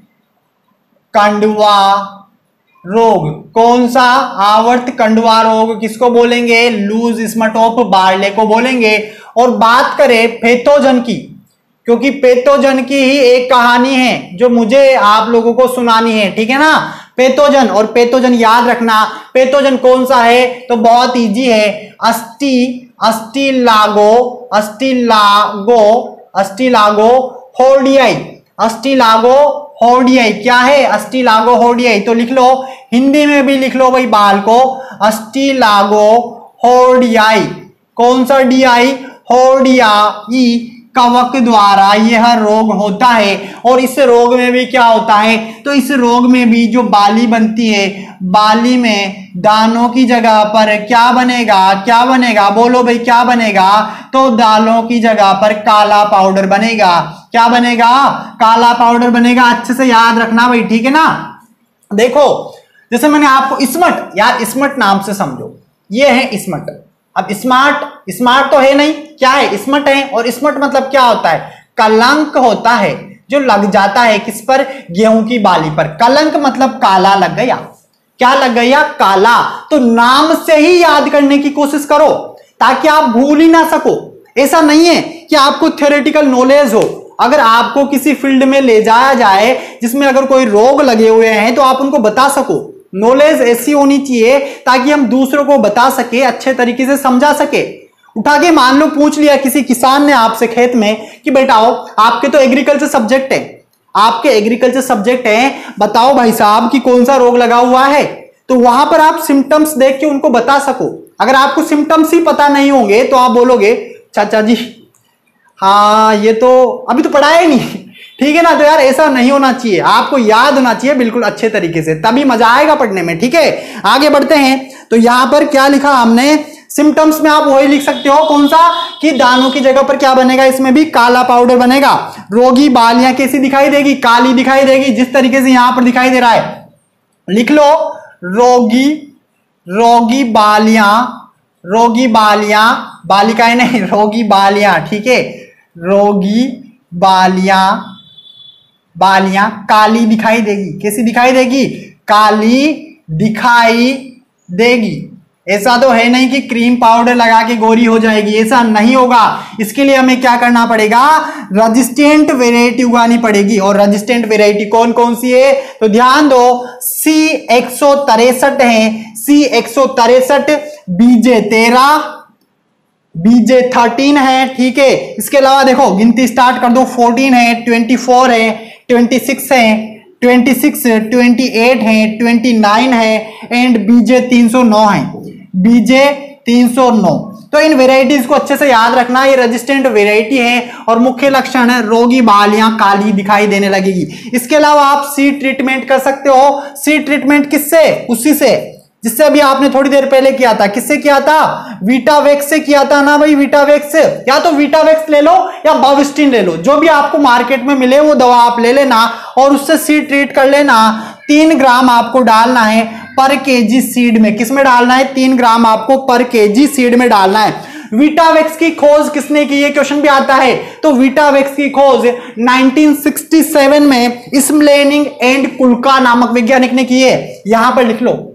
कंडवा रोग। कौन सा? आवर्त कंडवा रोग। किसको बोलेंगे? लूज स्मट ऑफ बार्ले को बोलेंगे। और बात करें पैथोजन की, क्योंकि पैथोजन की ही एक कहानी है जो मुझे आप लोगों को सुनानी है। ठीक है ना? पैथोजन, और पैथोजन याद रखना। पैथोजन कौन सा है? तो बहुत इजी है, अस्टी Ustilago Ustilago Ustilago hordei. Ustilago hordei क्या है? Ustilago hordei. तो लिख लो, हिंदी में भी लिख लो भाई बाल को, अस्टिलागो होर्डियाई। कौन सा डी आई? होर्डियाई कवक द्वारा यह रोग होता है। और इस रोग में भी क्या होता है, तो इस रोग में भी जो बाली बनती है, बाली में दानों की जगह पर क्या बनेगा, क्या बनेगा, बोलो भाई क्या बनेगा, तो दालों की जगह पर काला पाउडर बनेगा। क्या बनेगा, काला पाउडर बनेगा। अच्छे से याद रखना भाई, ठीक है ना। देखो जैसे मैंने आपको स्मट, यार स्मट नाम से समझो, ये है स्मट। अब स्मार्ट, स्मार्ट तो है नहीं, क्या है, स्मट है। और स्मट मतलब क्या होता है, कलंक होता है जो लग जाता है किस पर, गेहूं की बाली पर। कलंक मतलब काला लग गया, क्या लग गया, काला। तो नाम से ही याद करने की कोशिश करो ताकि आप भूल ही ना सको। ऐसा नहीं है कि आपको थ्योरेटिकल नॉलेज हो। अगर आपको किसी फील्ड में ले जाया जाए जिसमें अगर कोई रोग लगे हुए हैं तो आप उनको बता सको। नॉलेज ऐसी होनी चाहिए ताकि हम दूसरों को बता सके, अच्छे तरीके से समझा सके। उठा के मान लो पूछ लिया किसी किसान ने आपसे खेत में कि बेटाओ आपके तो एग्रीकल्चर सब्जेक्ट है, आपके एग्रीकल्चर सब्जेक्ट है, बताओ भाई साहब कि कौन सा रोग लगा हुआ है। तो वहां पर आप सिम्टम्स देख के उनको बता सको। अगर आपको सिम्टम्स ही पता नहीं होंगे तो आप बोलोगे चाचा जी हाँ ये तो अभी तो पढ़ा ही नहीं, ठीक है ना। तो यार ऐसा नहीं होना चाहिए, आपको याद होना चाहिए बिल्कुल अच्छे तरीके से, तभी मजा आएगा पढ़ने में, ठीक है। आगे बढ़ते हैं। तो यहां पर क्या लिखा हमने, सिम्टम्स में आप वही लिख सकते हो, कौन सा, कि दानों की जगह पर क्या बनेगा, इसमें भी काला पाउडर बनेगा। रोगी बालियां कैसी दिखाई देगी, काली दिखाई देगी, जिस तरीके से यहां पर दिखाई दे रहा है। लिख लो, रोगी रोगी बालियां, रोगी बालियां, बालिकाएं नहीं, रोगी बालियां, ठीक है। रोगी बालियां, बालियां काली दिखाई देगी, कैसी दिखाई देगी, काली दिखाई देगी। ऐसा तो है नहीं कि क्रीम पाउडर लगा के गोरी हो जाएगी, ऐसा नहीं होगा। इसके लिए हमें क्या करना पड़ेगा, रेजिस्टेंट वेराइटी उगानी पड़ेगी। और रेजिस्टेंट वेराइटी कौन कौन सी है, तो ध्यान दो, सी एक सौ तिरसठ है, सी एक सौ तिरसठ, बीजे तेरह, बीजे थर्टीन है, ठीक है। इसके अलावा देखो गिनती स्टार्ट कर दो, फोर्टीन है, ट्वेंटी फोर है, ट्वेंटी सिक्स है, ट्वेंटी सिक्स, ट्वेंटी एट है, ट्वेंटी नाइन है एंड बीजे तीन सौ नौ है, बीजे तीन सौ नौ। तो इन वेराइटीज को अच्छे से याद रखना, ये रेजिस्टेंट वेराइटी है और मुख्य लक्षण है रोगी बालियां काली दिखाई देने लगेगी। इसके अलावा आप सीड ट्रीटमेंट कर सकते हो। सीड ट्रीटमेंट किससे, उसी से जिससे अभी आपने थोड़ी देर पहले किया था। किससे किया था, वीटावेक्स से किया था ना भाई, वीटावेक्स से। या तो वीटावेक्स ले लो या बाविस्टिन ले लो, जो भी आपको मार्केट में मिले वो दवा आप ले लेना और उससे सीड ट्रीट कर लेना। तीन ग्राम आपको डालना है पर केजी सीड में। किस में डालना है, तीन ग्राम आपको पर केजी सीड में डालना है। वीटावेक्स की खोज किसने की, ये क्वेश्चन भी आता है। तो वीटावेक्स की खोज नाइनटीन सिक्सटी सेवन में स्मलेनिंग एंड कुल्का नामक वैज्ञानिक ने की है। यहां पर लिख लो,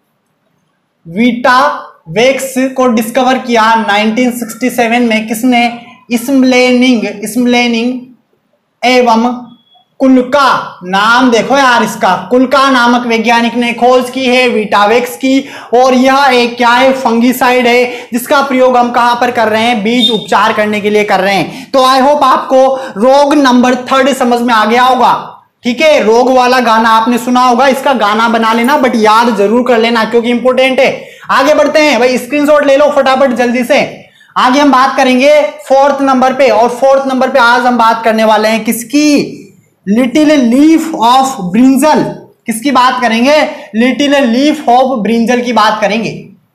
वीटावेक्स को डिस्कवर किया नाइनटीन सिक्सटी सेवन में किसने, स्मलेनिंग, स्मलेनिंग एवं कुल्का, नाम देखो यार इसका, कुल्का नामक वैज्ञानिक ने खोज की है वीटावेक्स की। और यह एक क्या है, फंगीसाइड है, जिसका प्रयोग हम कहां पर कर रहे हैं, बीज उपचार करने के लिए कर रहे हैं। तो आई होप आपको रोग नंबर थर्ड समझ में आ गया होगा, ठीक है। रोग वाला गाना आपने सुना होगा, इसका गाना बना लेना बट याद जरूर कर लेना क्योंकि इंपॉर्टेंट है। आगे बढ़ते हैं भाई, स्क्रीनशॉट ले लो फटाफट जल्दी से। आगे हम बात करेंगे फोर्थ नंबर पे, और फोर्थ नंबर पे आज हम बात करने वाले हैं किसकी, लिटिल लीफ ऑफ ब्रिंजल। किसकी बात करेंगे, लिटिल लीफ ऑफ ब्रिंजल की बात करेंगे।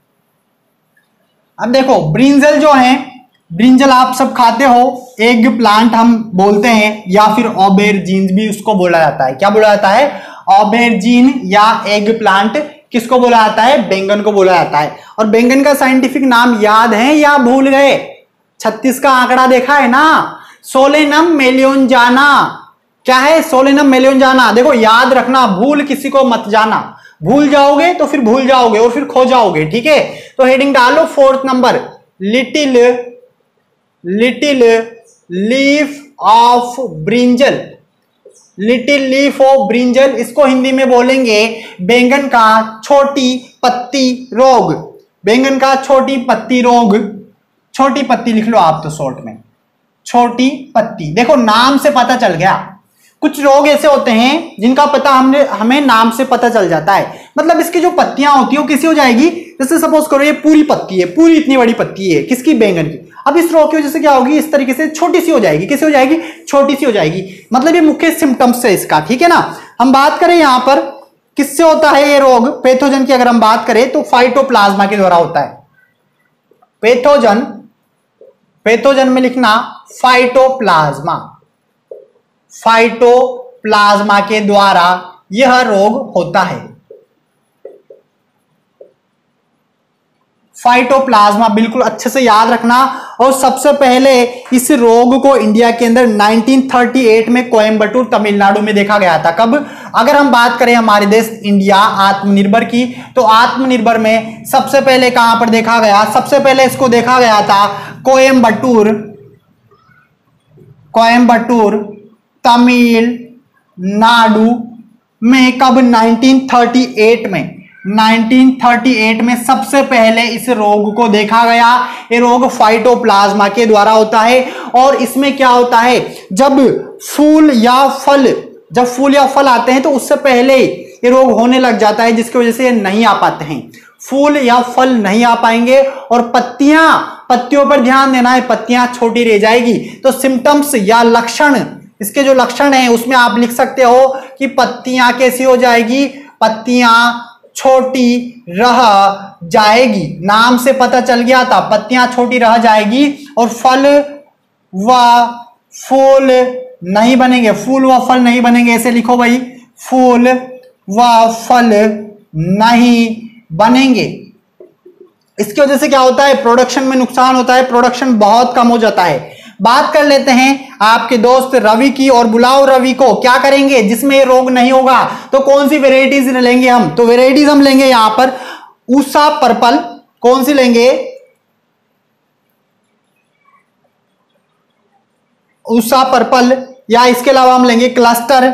अब देखो ब्रिंजल जो है, ब्रिंजल आप सब खाते हो, एग प्लांट हम बोलते हैं या फिर ऑबेरजीन भी उसको बोला जाता है। क्या बोला जाता है, ऑबेरजीन या एग प्लांट। किसको बोला जाता है, बैंगन को बोला जाता है। और बैंगन का साइंटिफिक नाम याद है या भूल गए, छत्तीस का आंकड़ा देखा है ना, सोलेनम मेलियोंजाना। क्या है, सोलेनम मेलियोंजाना। देखो याद रखना, भूल किसी को मत जाना, भूल जाओगे तो फिर भूल जाओगे और फिर खो जाओगे, ठीक है। तो हेडिंग डालो fourth number, little little leaf of brinjal, little leaf of brinjal. इसको हिंदी में बोलेंगे बैंगन का छोटी पत्ती रोग, बैंगन का छोटी पत्ती रोग। छोटी पत्ती लिख लो आप तो शॉर्ट में, छोटी पत्ती। देखो नाम से पता चल गया, कुछ रोग ऐसे होते हैं जिनका पता हमने हमें नाम से पता चल जाता है। मतलब इसकी जो पत्तियां होती है वो कैसी हो जाएगी, जैसे सपोज करो ये पूरी पत्ती है, पूरी इतनी बड़ी पत्ती है किसकी, बैंगन की। अब इस रोग की वजह से क्या होगी, इस तरीके से छोटी सी हो जाएगी, कैसे हो जाएगी, छोटी सी हो जाएगी। मतलब ये मुख्य सिम्टम्स है इसका, ठीक है ना। हम बात करें यहां पर किससे होता है ये रोग, पैथोजन की अगर हम बात करें तो फाइटोप्लाज्मा के द्वारा होता है। पैथोजन, पैथोजन में लिखना फाइटोप्लाज्मा, फाइटोप्लाज्मा के द्वारा यह रोग होता है। फाइटोप्लाज्मा बिल्कुल अच्छे से याद रखना। और सबसे पहले इस रोग को इंडिया के अंदर नाइनटीन थर्टी एट में कोयम्बटूर तमिलनाडु में देखा गया था। कब, अगर हम बात करें हमारे देश इंडिया आत्मनिर्भर की, तो आत्मनिर्भर में सबसे पहले कहां पर देखा गया, सबसे पहले इसको देखा गया था कोयम्बटूर, कोयम्बटूर तमिलनाडु में। कब, नाइनटीन थर्टी एट में, नाइनटीन थर्टी एट में सबसे पहले इस रोग को देखा गया। ये रोग फाइटोप्लाज्मा के द्वारा होता है। और इसमें क्या होता है, जब फूल या फल, जब फूल या फल आते हैं तो उससे पहले ये रोग होने लग जाता है, जिसकी वजह से ये नहीं आ पाते हैं। फूल या फल नहीं आ पाएंगे और पत्तियां, पत्तियों पर ध्यान देना है, पत्तियां छोटी रह जाएगी। तो सिम्टम्स या लक्षण, इसके जो लक्षण हैं उसमें आप लिख सकते हो कि पत्तियां कैसी हो जाएगी, पत्तियां छोटी रह जाएगी, नाम से पता चल गया था, पत्तियां छोटी रह जाएगी। और फल व फूल नहीं बनेंगे, फूल व फल नहीं बनेंगे, ऐसे लिखो भाई, फूल व फल नहीं बनेंगे। इसकी वजह से क्या होता है, प्रोडक्शन में नुकसान होता है, प्रोडक्शन बहुत कम हो जाता है। बात कर लेते हैं आपके दोस्त रवि की, और बुलाओ रवि को। क्या करेंगे जिसमें ये रोग नहीं होगा, तो कौन सी वेराइटीज लेंगे हम, तो वेराइटीज हम लेंगे यहां पर उषा पर्पल, कौन सी लेंगे, उषा पर्पल, या इसके अलावा हम लेंगे क्लस्टर,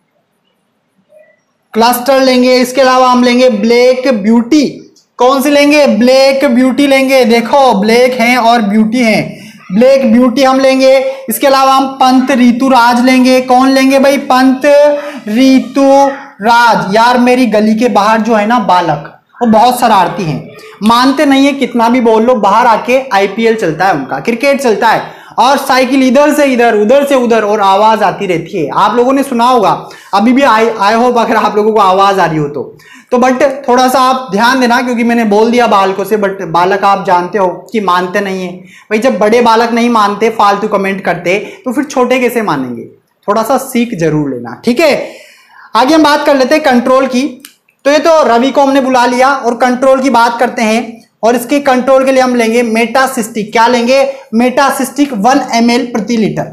क्लस्टर लेंगे। इसके अलावा हम लेंगे ब्लैक ब्यूटी, कौन सी लेंगे, ब्लैक ब्यूटी लेंगे। देखो ब्लैक हैं और ब्यूटी हैं, ब्लैक ब्यूटी हम लेंगे। इसके अलावा हम पंत ऋतुराज लेंगे, कौन लेंगे भाई, पंत ऋतुराज। यार मेरी गली के बाहर जो है ना बालक, वो बहुत शरारती हैं, मानते नहीं है, कितना भी बोल लो, बाहर आके आईपीएल चलता है उनका, क्रिकेट चलता है, और साइकिल इधर से इधर उधर से उधर, और आवाज आती रहती है। आप लोगों ने सुना होगा, अभी भी आए आए हो, अगर आप लोगों को आवाज आ रही हो तो तो बट थोड़ा सा आप ध्यान देना, क्योंकि मैंने बोल दिया बालकों से, बट बालक आप जानते हो कि मानते नहीं है भाई। जब बड़े बालक नहीं मानते, फालतू कमेंट करते, तो फिर छोटे कैसे मानेंगे। थोड़ा सा सीख जरूर लेना, ठीक है। आगे हम बात कर लेते हैं कंट्रोल की। तो ये तो रवि को हमने बुला लिया, और कंट्रोल की बात करते हैं। और इसके कंट्रोल के लिए हम लेंगे मेटासिस्टिक, क्या लेंगे, मेटासिस्टिक वन एम एल प्रति litre,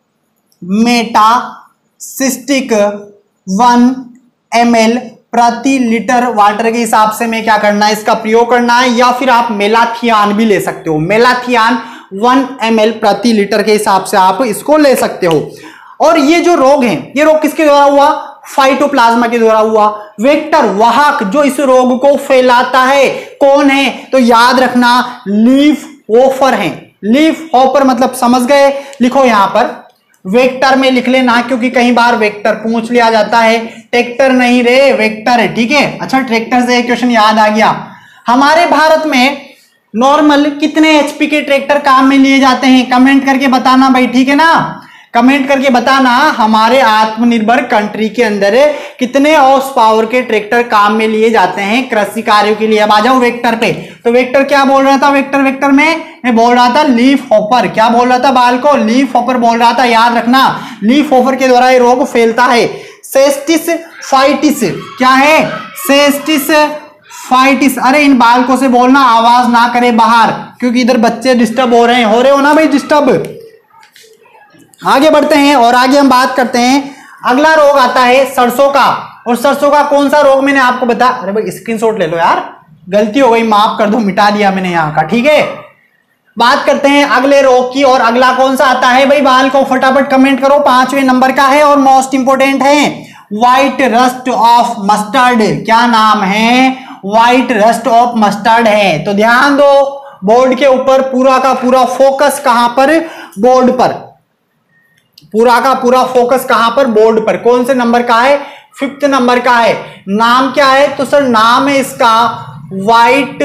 Metasystox one M L प्रति लीटर वाटर के हिसाब से मैं क्या करना है, इसका प्रयोग करना है। या फिर आप मेलाथियान भी ले सकते हो, मेलाथियान वन एम एल प्रति लीटर के हिसाब से आप इसको ले सकते हो। और ये जो रोग है, ये रोग किसके द्वारा हुआ, फाइटोप्लाज्मा के द्वारा हुआ। वेक्टर, वाहक जो इस रोग को फैलाता है कौन है, तो याद रखना लीफ होपर है। लीफ होपर मतलब समझ गए, लिखो यहां पर वेक्टर में लिख लेना, क्योंकि कई बार वेक्टर पूछ लिया जाता है, ट्रैक्टर नहीं रे, वेक्टर है, ठीक है। अच्छा, ट्रैक्टर से एक क्वेश्चन याद आ गया, हमारे भारत में नॉर्मल कितने एचपी के ट्रैक्टर काम में लिए जाते हैं, कमेंट करके बताना भाई, ठीक है ना, कमेंट करके बताना। हमारे आत्मनिर्भर कंट्री के अंदर कितने हॉर्स पावर के ट्रैक्टर काम में लिए जाते हैं कृषि कार्यों के लिए। अब आ जाओ वेक्टर पे, तो वेक्टर क्या बोल रहा था, वेक्टर वेक्टर में मैं बोल रहा था लीफ होपर, क्या बोल रहा था बाल को, लीफ होपर बोल रहा था। याद रखना लीफ होपर के द्वारा ये रोग फैलता है। सेस्टिस फाइटिस क्या है, सेस्टिस फाइटिस। अरे इन बालकों से बोलना आवाज ना करे बाहर, क्योंकि इधर बच्चे डिस्टर्ब हो रहे हैं, हो रहे हो ना भाई डिस्टर्ब। आगे बढ़ते हैं और आगे हम बात करते हैं। अगला रोग आता है सरसों का, और सरसों का कौन सा रोग मैंने आपको बता, अरे भाई स्क्रीनशॉट ले लो यार, गलती हो गई माफ कर दो, मिटा दिया मैंने यहाँ का, ठीक है। बात करते हैं अगले रोग की, और अगला कौन सा आता है भाई, बाल को फटाफट कमेंट करो, पांचवें नंबर का है और मोस्ट इंपोर्टेंट है, व्हाइट रस्ट ऑफ मस्टर्ड। क्या नाम है, व्हाइट रस्ट ऑफ मस्टर्ड है। तो ध्यान दो, बोर्ड के ऊपर पूरा का पूरा फोकस कहां पर, बोर्ड पर, पूरा का पूरा फोकस कहां पर, बोर्ड पर। कौन से नंबर का है, फिफ्थ नंबर का है। नाम क्या है, तो सर नाम है इसका व्हाइट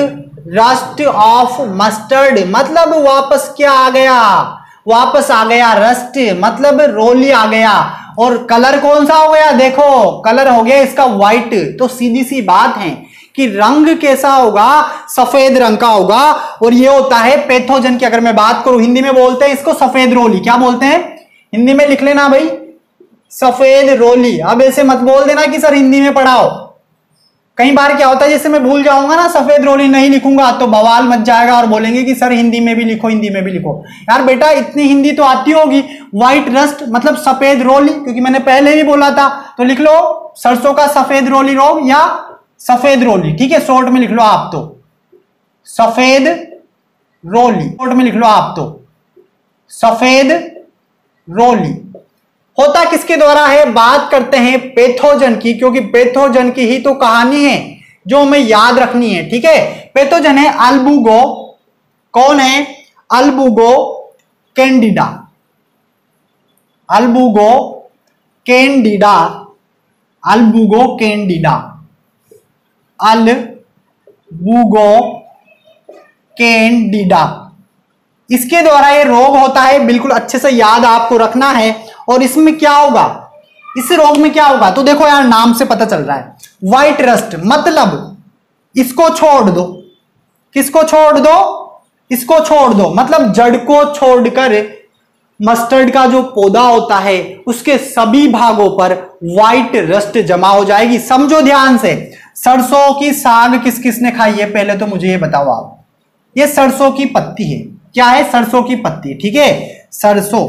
रस्ट ऑफ मस्टर्ड मतलब वापस क्या आ गया, वापस आ गया। रस्ट मतलब रोली आ गया। और कलर कौन सा हो गया, देखो कलर हो गया इसका व्हाइट। तो सीधी सी बात है कि रंग कैसा होगा, सफेद रंग का होगा। और ये होता है पैथोजन की। अगर मैं बात करूं, हिंदी में बोलते हैं इसको सफेद रोली। क्या बोलते हैं, हिंदी में लिख लेना भाई, सफेद रोली। अब ऐसे मत बोल देना कि सर हिंदी में पढ़ाओ। कई बार क्या होता है, जैसे मैं भूल जाऊंगा ना, सफेद रोली नहीं लिखूंगा तो बवाल मच जाएगा और बोलेंगे कि सर हिंदी में भी लिखो, हिंदी में भी लिखो। यार बेटा इतनी हिंदी तो आती होगी। व्हाइट रस्ट मतलब सफेद रोली, क्योंकि मैंने पहले भी बोला था। तो लिख लो सरसों का सफेद रोली रोग या सफेद रोली, ठीक है, शॉर्ट में लिख लो आप तो सफेद रोली, शॉर्ट में लिख लो आप तो सफेद रोली। होता किसके द्वारा है, बात करते हैं पैथोजन की, क्योंकि पैथोजन की ही तो कहानी है जो हमें याद रखनी है, ठीक है। पैथोजन है अल्बुगो, कौन है, Albugo candida, Albugo candida, Albugo candida, Albugo candida. इसके द्वारा ये रोग होता है, बिल्कुल अच्छे से याद आपको रखना है। और इसमें क्या होगा, इस रोग में क्या होगा, तो देखो यार नाम से पता चल रहा है व्हाइट रस्ट मतलब इसको छोड़ दो, किसको छोड़ दो, इसको छोड़ दो, मतलब जड़ को छोड़कर मस्टर्ड का जो पौधा होता है उसके सभी भागों पर व्हाइट रस्ट जमा हो जाएगी। समझो ध्यान से, सरसों की साग किस किस ने खाई है, पहले तो मुझे ये बताओ आप। ये सरसों की पत्ती है, क्या है, सरसों की पत्ती, ठीक है। सरसों,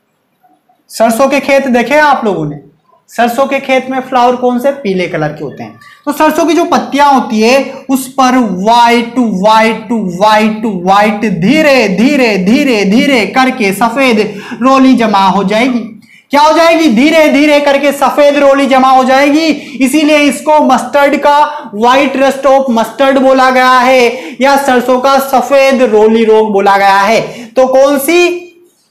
सरसों के खेत देखे आप लोगों ने, सरसों के खेत में फ्लावर कौन से, पीले कलर के होते हैं। तो सरसों की जो पत्तियां होती है उस पर व्हाइट व्हाइट व्हाइट व्हाइट धीरे धीरे धीरे धीरे करके सफेद रोली जमा हो जाएगी। क्या हो जाएगी, धीरे धीरे करके सफेद रोली जमा हो जाएगी। इसीलिए इसको मस्टर्ड का व्हाइट रस्ट ऑफ मस्टर्ड बोला गया है, या सरसों का सफेद रोली रोग बोला गया है। तो कौन सी,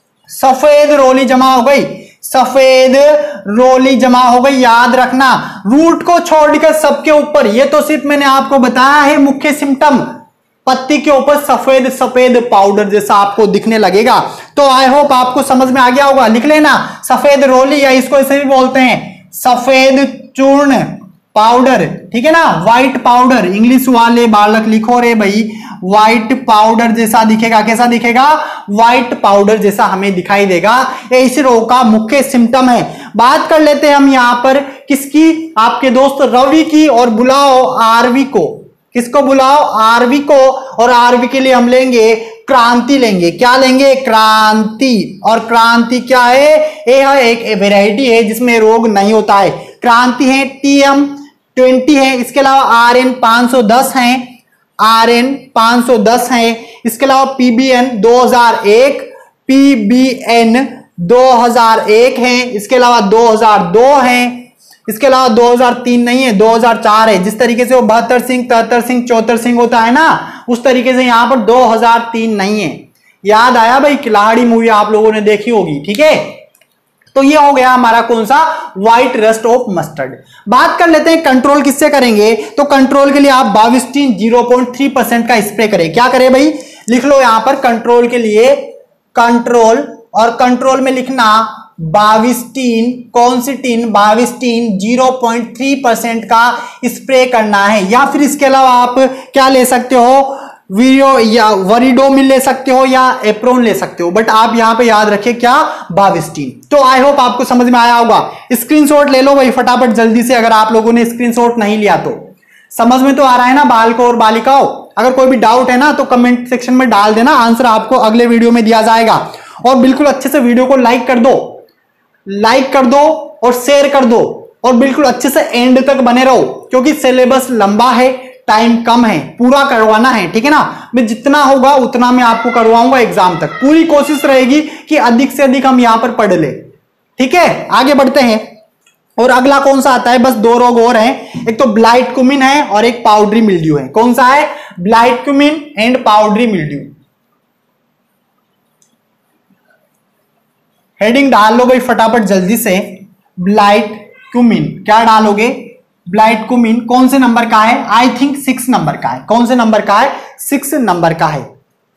सफेद रोली जमा हो गई, सफेद रोली जमा हो गई, याद रखना। रूट को छोड़कर सबके ऊपर, ये तो सिर्फ मैंने आपको बताया है मुख्य सिम्टम। पत्ती के ऊपर सफेद सफेद पाउडर जैसा आपको दिखने लगेगा। तो आई होप आपको समझ में आ गया होगा। लिख लेना सफेद रोली, या इसको ऐसे भी बोलते हैं सफेद चूर्ण पाउडर, ठीक है ना, व्हाइट पाउडर। इंग्लिश वाले बालक लिखो रे भाई, व्हाइट पाउडर जैसा दिखेगा, कैसा दिखेगा, व्हाइट पाउडर जैसा हमें दिखाई देगा। ये इस रोग का मुख्य सिम्टम है। बात कर लेते हैं हम यहां पर किसकी, आपके दोस्त रवि की, और बुलाओ आरवी को। किसको बुलाओ, आरवी को। और आरवी के लिए हम लेंगे क्रांति, लेंगे क्या लेंगे, क्रांति। और क्रांति क्या है, यह एक वेराइटी है जिसमें रोग नहीं होता है। क्रांति है टी एम ट्वेंटी है, इसके अलावा आर एन पांच सौ दस है, आर एन पांच सौ दस है। इसके अलावा पीबीएन दो हज़ार एक, पीबीएन दो हज़ार एक है। इसके अलावा दो हज़ार दो है। इसके अलावा दो हज़ार तीन नहीं है, दो हज़ार चार है। जिस तरीके से वो बहत्तर सिंह, तिहत्तर सिंह, चौहत्तर सिंह होता है ना, उस तरीके से यहां पर दो हज़ार तीन नहीं है। याद आया भाई, किलाड़ी मूवी आप लोगों ने देखी होगी, ठीक है। तो ये हो गया हमारा कौन सा, व्हाइट रस्ट ऑफ मस्टर्ड। बात कर लेते हैं कंट्रोल किससे करेंगे। तो कंट्रोल के लिए आप Bavistin zero point three percent का स्प्रे करें। क्या करें भाई, लिख लो यहां पर कंट्रोल के लिए, कंट्रोल, और कंट्रोल में लिखना बाविस्टीन, कॉन्सिटीन Bavistin zero point three percent का स्प्रे करना है। या फिर इसके अलावा आप क्या ले सकते हो, वीडियो या वरीडोमिल ले सकते हो, या एप्रोन ले सकते हो, बट आप यहां पे याद रखिए क्या, बाविस्टीन। तो आई होप आपको समझ में आया होगा। स्क्रीनशॉट ले लो भाई फटाफट जल्दी से, अगर आप लोगों ने स्क्रीनशॉट नहीं लिया तो। समझ में तो आ रहा है ना बालकों और बालिकाओं। अगर कोई भी डाउट है ना तो कमेंट सेक्शन में डाल देना, आंसर आपको अगले वीडियो में दिया जाएगा। और बिल्कुल अच्छे से वीडियो को लाइक कर दो, लाइक कर दो और शेयर कर दो, और बिल्कुल अच्छे से एंड तक बने रहो, क्योंकि सिलेबस लंबा है, टाइम कम है, पूरा करवाना है, ठीक है ना। मैं जितना होगा उतना मैं आपको करवाऊंगा एग्जाम तक। पूरी कोशिश रहेगी कि अधिक से अधिक हम यहां पर पढ़ ले, ठीक है। आगे बढ़ते हैं, और अगला कौन सा आता है, बस दो रोग और हैं। एक तो ब्लाइट कुमिन है और एक पाउडरी मिल्ड्यू है। कौन सा है, blight cumin and powdery mildew. Heading डाल लो भाई फटाफट जल्दी से, ब्लाइट कुमिन। क्या डालोगे, ब्लाइट कुमिन कौन से नंबर का है? आई थिंक सिक्स नंबर का है। कौन से नंबर का है? सिक्स नंबर का है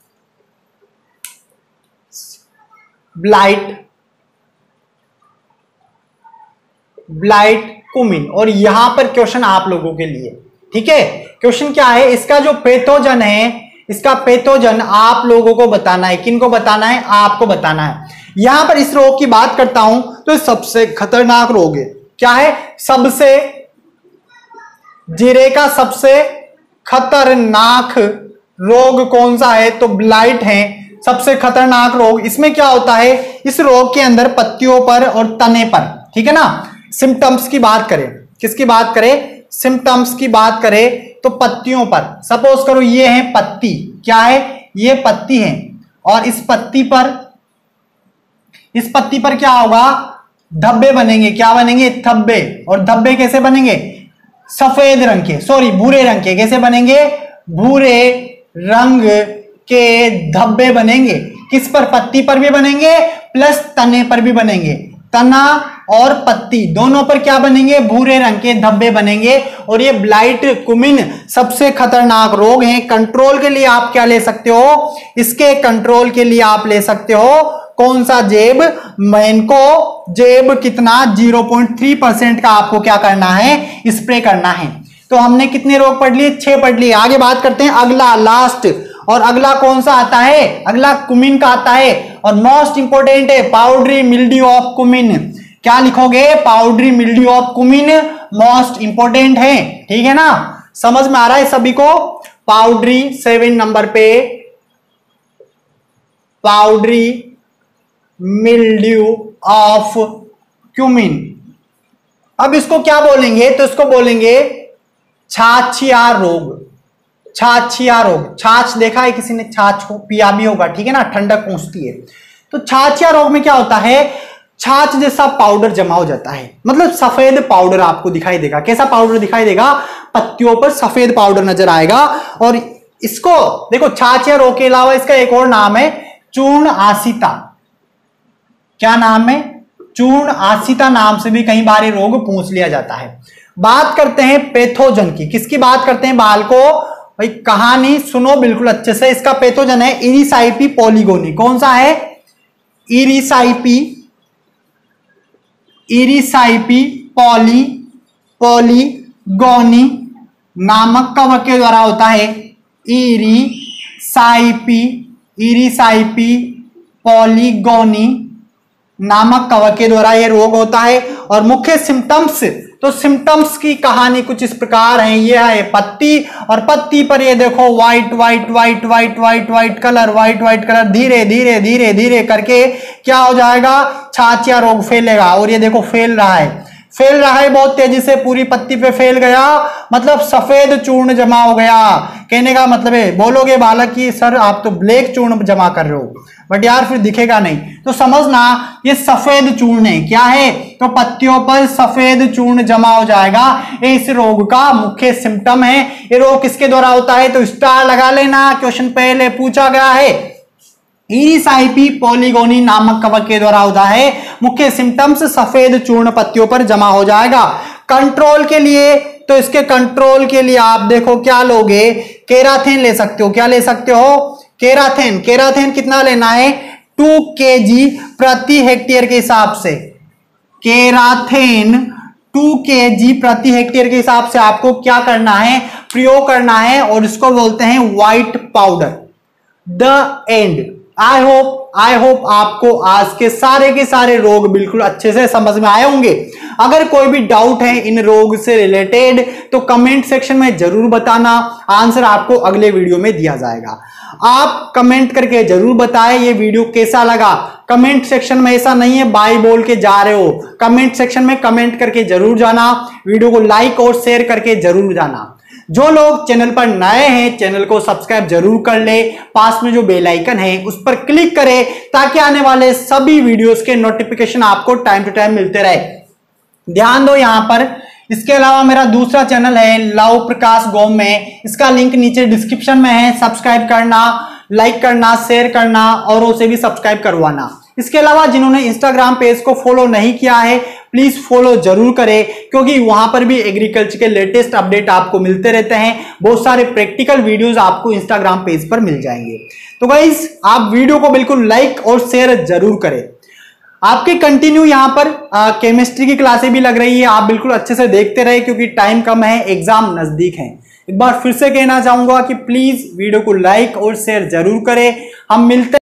ब्लाइट ब्लाइट कुमिन। और यहां पर क्वेश्चन आप लोगों के लिए, ठीक है, क्वेश्चन क्या है, इसका जो पैथोजन है, इसका पैथोजन आप लोगों को बताना है। किनको बताना है? आपको बताना है। यहां पर इस रोग की बात करता हूं तो सबसे खतरनाक रोग है। क्या है? सबसे जीरे का सबसे खतरनाक रोग कौन सा है? तो ब्लाइट है सबसे खतरनाक रोग। इसमें क्या होता है? इस रोग के अंदर पत्तियों पर और तने पर, ठीक है ना, सिम्टम्स की बात करें, किसकी बात करें? सिम्टम्स की बात करें तो पत्तियों पर, सपोज करो ये है पत्ती, क्या है? ये पत्ती है, और इस पत्ती पर इस पत्ती पर क्या होगा? धब्बे बनेंगे। क्या बनेंगे? धब्बे। और धब्बे कैसे बनेंगे? सफेद रंग के, सॉरी भूरे रंग के। कैसे बनेंगे? भूरे रंग के धब्बे बनेंगे। किस पर? पत्ती पर भी बनेंगे प्लस तने पर भी बनेंगे। तना और पत्ती दोनों पर क्या बनेंगे? भूरे रंग के धब्बे बनेंगे। और ये ब्लाइट कुमिन सबसे खतरनाक रोग है। कंट्रोल के लिए आप क्या ले सकते हो? इसके कंट्रोल के लिए आप ले सकते हो कौन सा? जेब मैनको। जेब कितना? ज़ीरो पॉइंट थ्री परसेंट का आपको क्या करना है? स्प्रे करना है। तो हमने कितने रोग पढ़ लिए? छह पढ़ लिए। आगे बात करते हैं अगला, लास्ट। और अगला कौन सा आता है? अगला कुमिन का आता है, और मोस्ट इंपोर्टेंट है पाउडरी मिल्ड्यू ऑफ कुमिन। क्या लिखोगे? Powdery mildew of cumin most important है, ठीक है ना? समझ में आ रहा है सभी को? पाउडरी सेवन नंबर पे, पाउडरी मिल्ड्यू ऑफ क्यूमिन। अब इसको क्या बोलेंगे? तो इसको बोलेंगे छाछिया रोग। छाछिया रोग। छाछ देखा है किसी ने? छाछ को पिया भी होगा, ठीक है ना, ठंडक पहुंचती है। तो छाछिया रोग में क्या होता है? छाछ जैसा पाउडर जमा हो जाता है, मतलब सफेद पाउडर आपको दिखाई देगा। कैसा पाउडर दिखाई देगा? पत्तियों पर सफेद पाउडर नजर आएगा। और इसको देखो, छाछिया रोग के अलावा इसका एक और नाम है चूर्ण आसिता। क्या नाम है? चूर्ण आसिता नाम से भी कई बार ये रोग पूछ लिया जाता है। बात करते हैं पैथोजन की। किसकी बात करते हैं? बाल को भाई कहानी सुनो बिल्कुल अच्छे से। इसका पैथोजन है इरिसाइपी पॉलीगोनी। कौन सा है? इरिसाइपी इरिसाइपी पॉली पॉलीगोनी नामक कवक के द्वारा होता है। इरिसाइपी इरिसाइपी पॉलीगोनी नामक कवक के द्वारा यह रोग होता है। और मुख्य सिम्टम्स, तो सिम्टम्स की कहानी कुछ इस प्रकार है। यह है पत्ती, और पत्ती पर ये देखो white white white white white white colour, white white colour, धीरे धीरे धीरे धीरे करके क्या हो जाएगा? छाछिया रोग फैलेगा। और ये देखो फैल रहा है, फैल रहा है बहुत तेजी से, पूरी पत्ती पे फैल गया, मतलब सफेद चूर्ण जमा हो गया। कहने का मतलब है, बोलोगे बालक कि सर आप तो ब्लैक चूर्ण जमा कर रहे हो, बट यार फिर दिखेगा नहीं। तो समझना ये सफेद चूर्ण है। क्या है? तो पत्तियों पर सफेद चूर्ण जमा हो जाएगा। ये इस रोग का मुख्य सिम्टम है। ये रोग किसके द्वारा होता है? तो स्टार लगा लेना, क्वेश्चन पहले पूछा गया है। इरिसाइपी पॉलीगोनी नामक कवक के द्वारा होता है। मुख्य सिम्टम्स सफेद चूर्ण पत्तियों पर जमा हो जाएगा। कंट्रोल के लिए, तो इसके कंट्रोल के लिए आप देखो क्या लोगे? केराथेन ले सकते हो। क्या ले सकते हो? केराथेन। केराथेन कितना लेना है? टू केजी प्रति हेक्टेयर के हिसाब से। केराथेन टू केजी प्रति हेक्टेयर के हिसाब से आपको क्या करना है? प्रयोग करना है। और इसको बोलते हैं white powder. The end. I hope I hope आपको आज के सारे के सारे रोग बिल्कुल अच्छे से समझ में आए होंगे। अगर कोई भी डाउट है इन रोग से रिलेटेड तो कमेंट सेक्शन में जरूर बताना, आंसर आपको अगले वीडियो में दिया जाएगा। आप कमेंट करके जरूर बताएं ये वीडियो कैसा लगा। कमेंट सेक्शन में ऐसा नहीं है बाय बोल के जा रहे हो, कमेंट सेक्शन में कमेंट करके जरूर जाना, वीडियो को लाइक और शेयर करके जरूर जाना। जो लोग चैनल पर नए हैं चैनल को सब्सक्राइब जरूर कर ले, पास में जो बेल आइकन है उस पर क्लिक करें ताकि आने वाले सभी वीडियोस के नोटिफिकेशन आपको टाइम टू टाइम मिलते रहे। ध्यान दो यहां पर, इसके अलावा मेरा दूसरा चैनल है लव प्रकाश गोम में, इसका लिंक नीचे डिस्क्रिप्शन में है। सब्सक्राइब करना, लाइक करना, शेयर करना और उसे भी सब्सक्राइब करवाना। इसके अलावा जिन्होंने इंस्टाग्राम पेज को फॉलो नहीं किया है प्लीज फॉलो जरूर करें, क्योंकि वहां पर भी एग्रीकल्चर के लेटेस्ट अपडेट आपको मिलते रहते हैं। बहुत सारे प्रैक्टिकल वीडियोस आपको इंस्टाग्राम पेज पर मिल जाएंगे। तो गाइस आप वीडियो को बिल्कुल लाइक और शेयर जरूर करें। आपके कंटिन्यू यहां पर केमिस्ट्री की क्लासें भी लग रही है, आप बिल्कुल अच्छे से देखते रहे, क्योंकि टाइम कम है, एग्जाम नजदीक है। एक बार फिर से कहना चाहूंगा कि प्लीज वीडियो को लाइक और शेयर जरूर करें। हम मिलते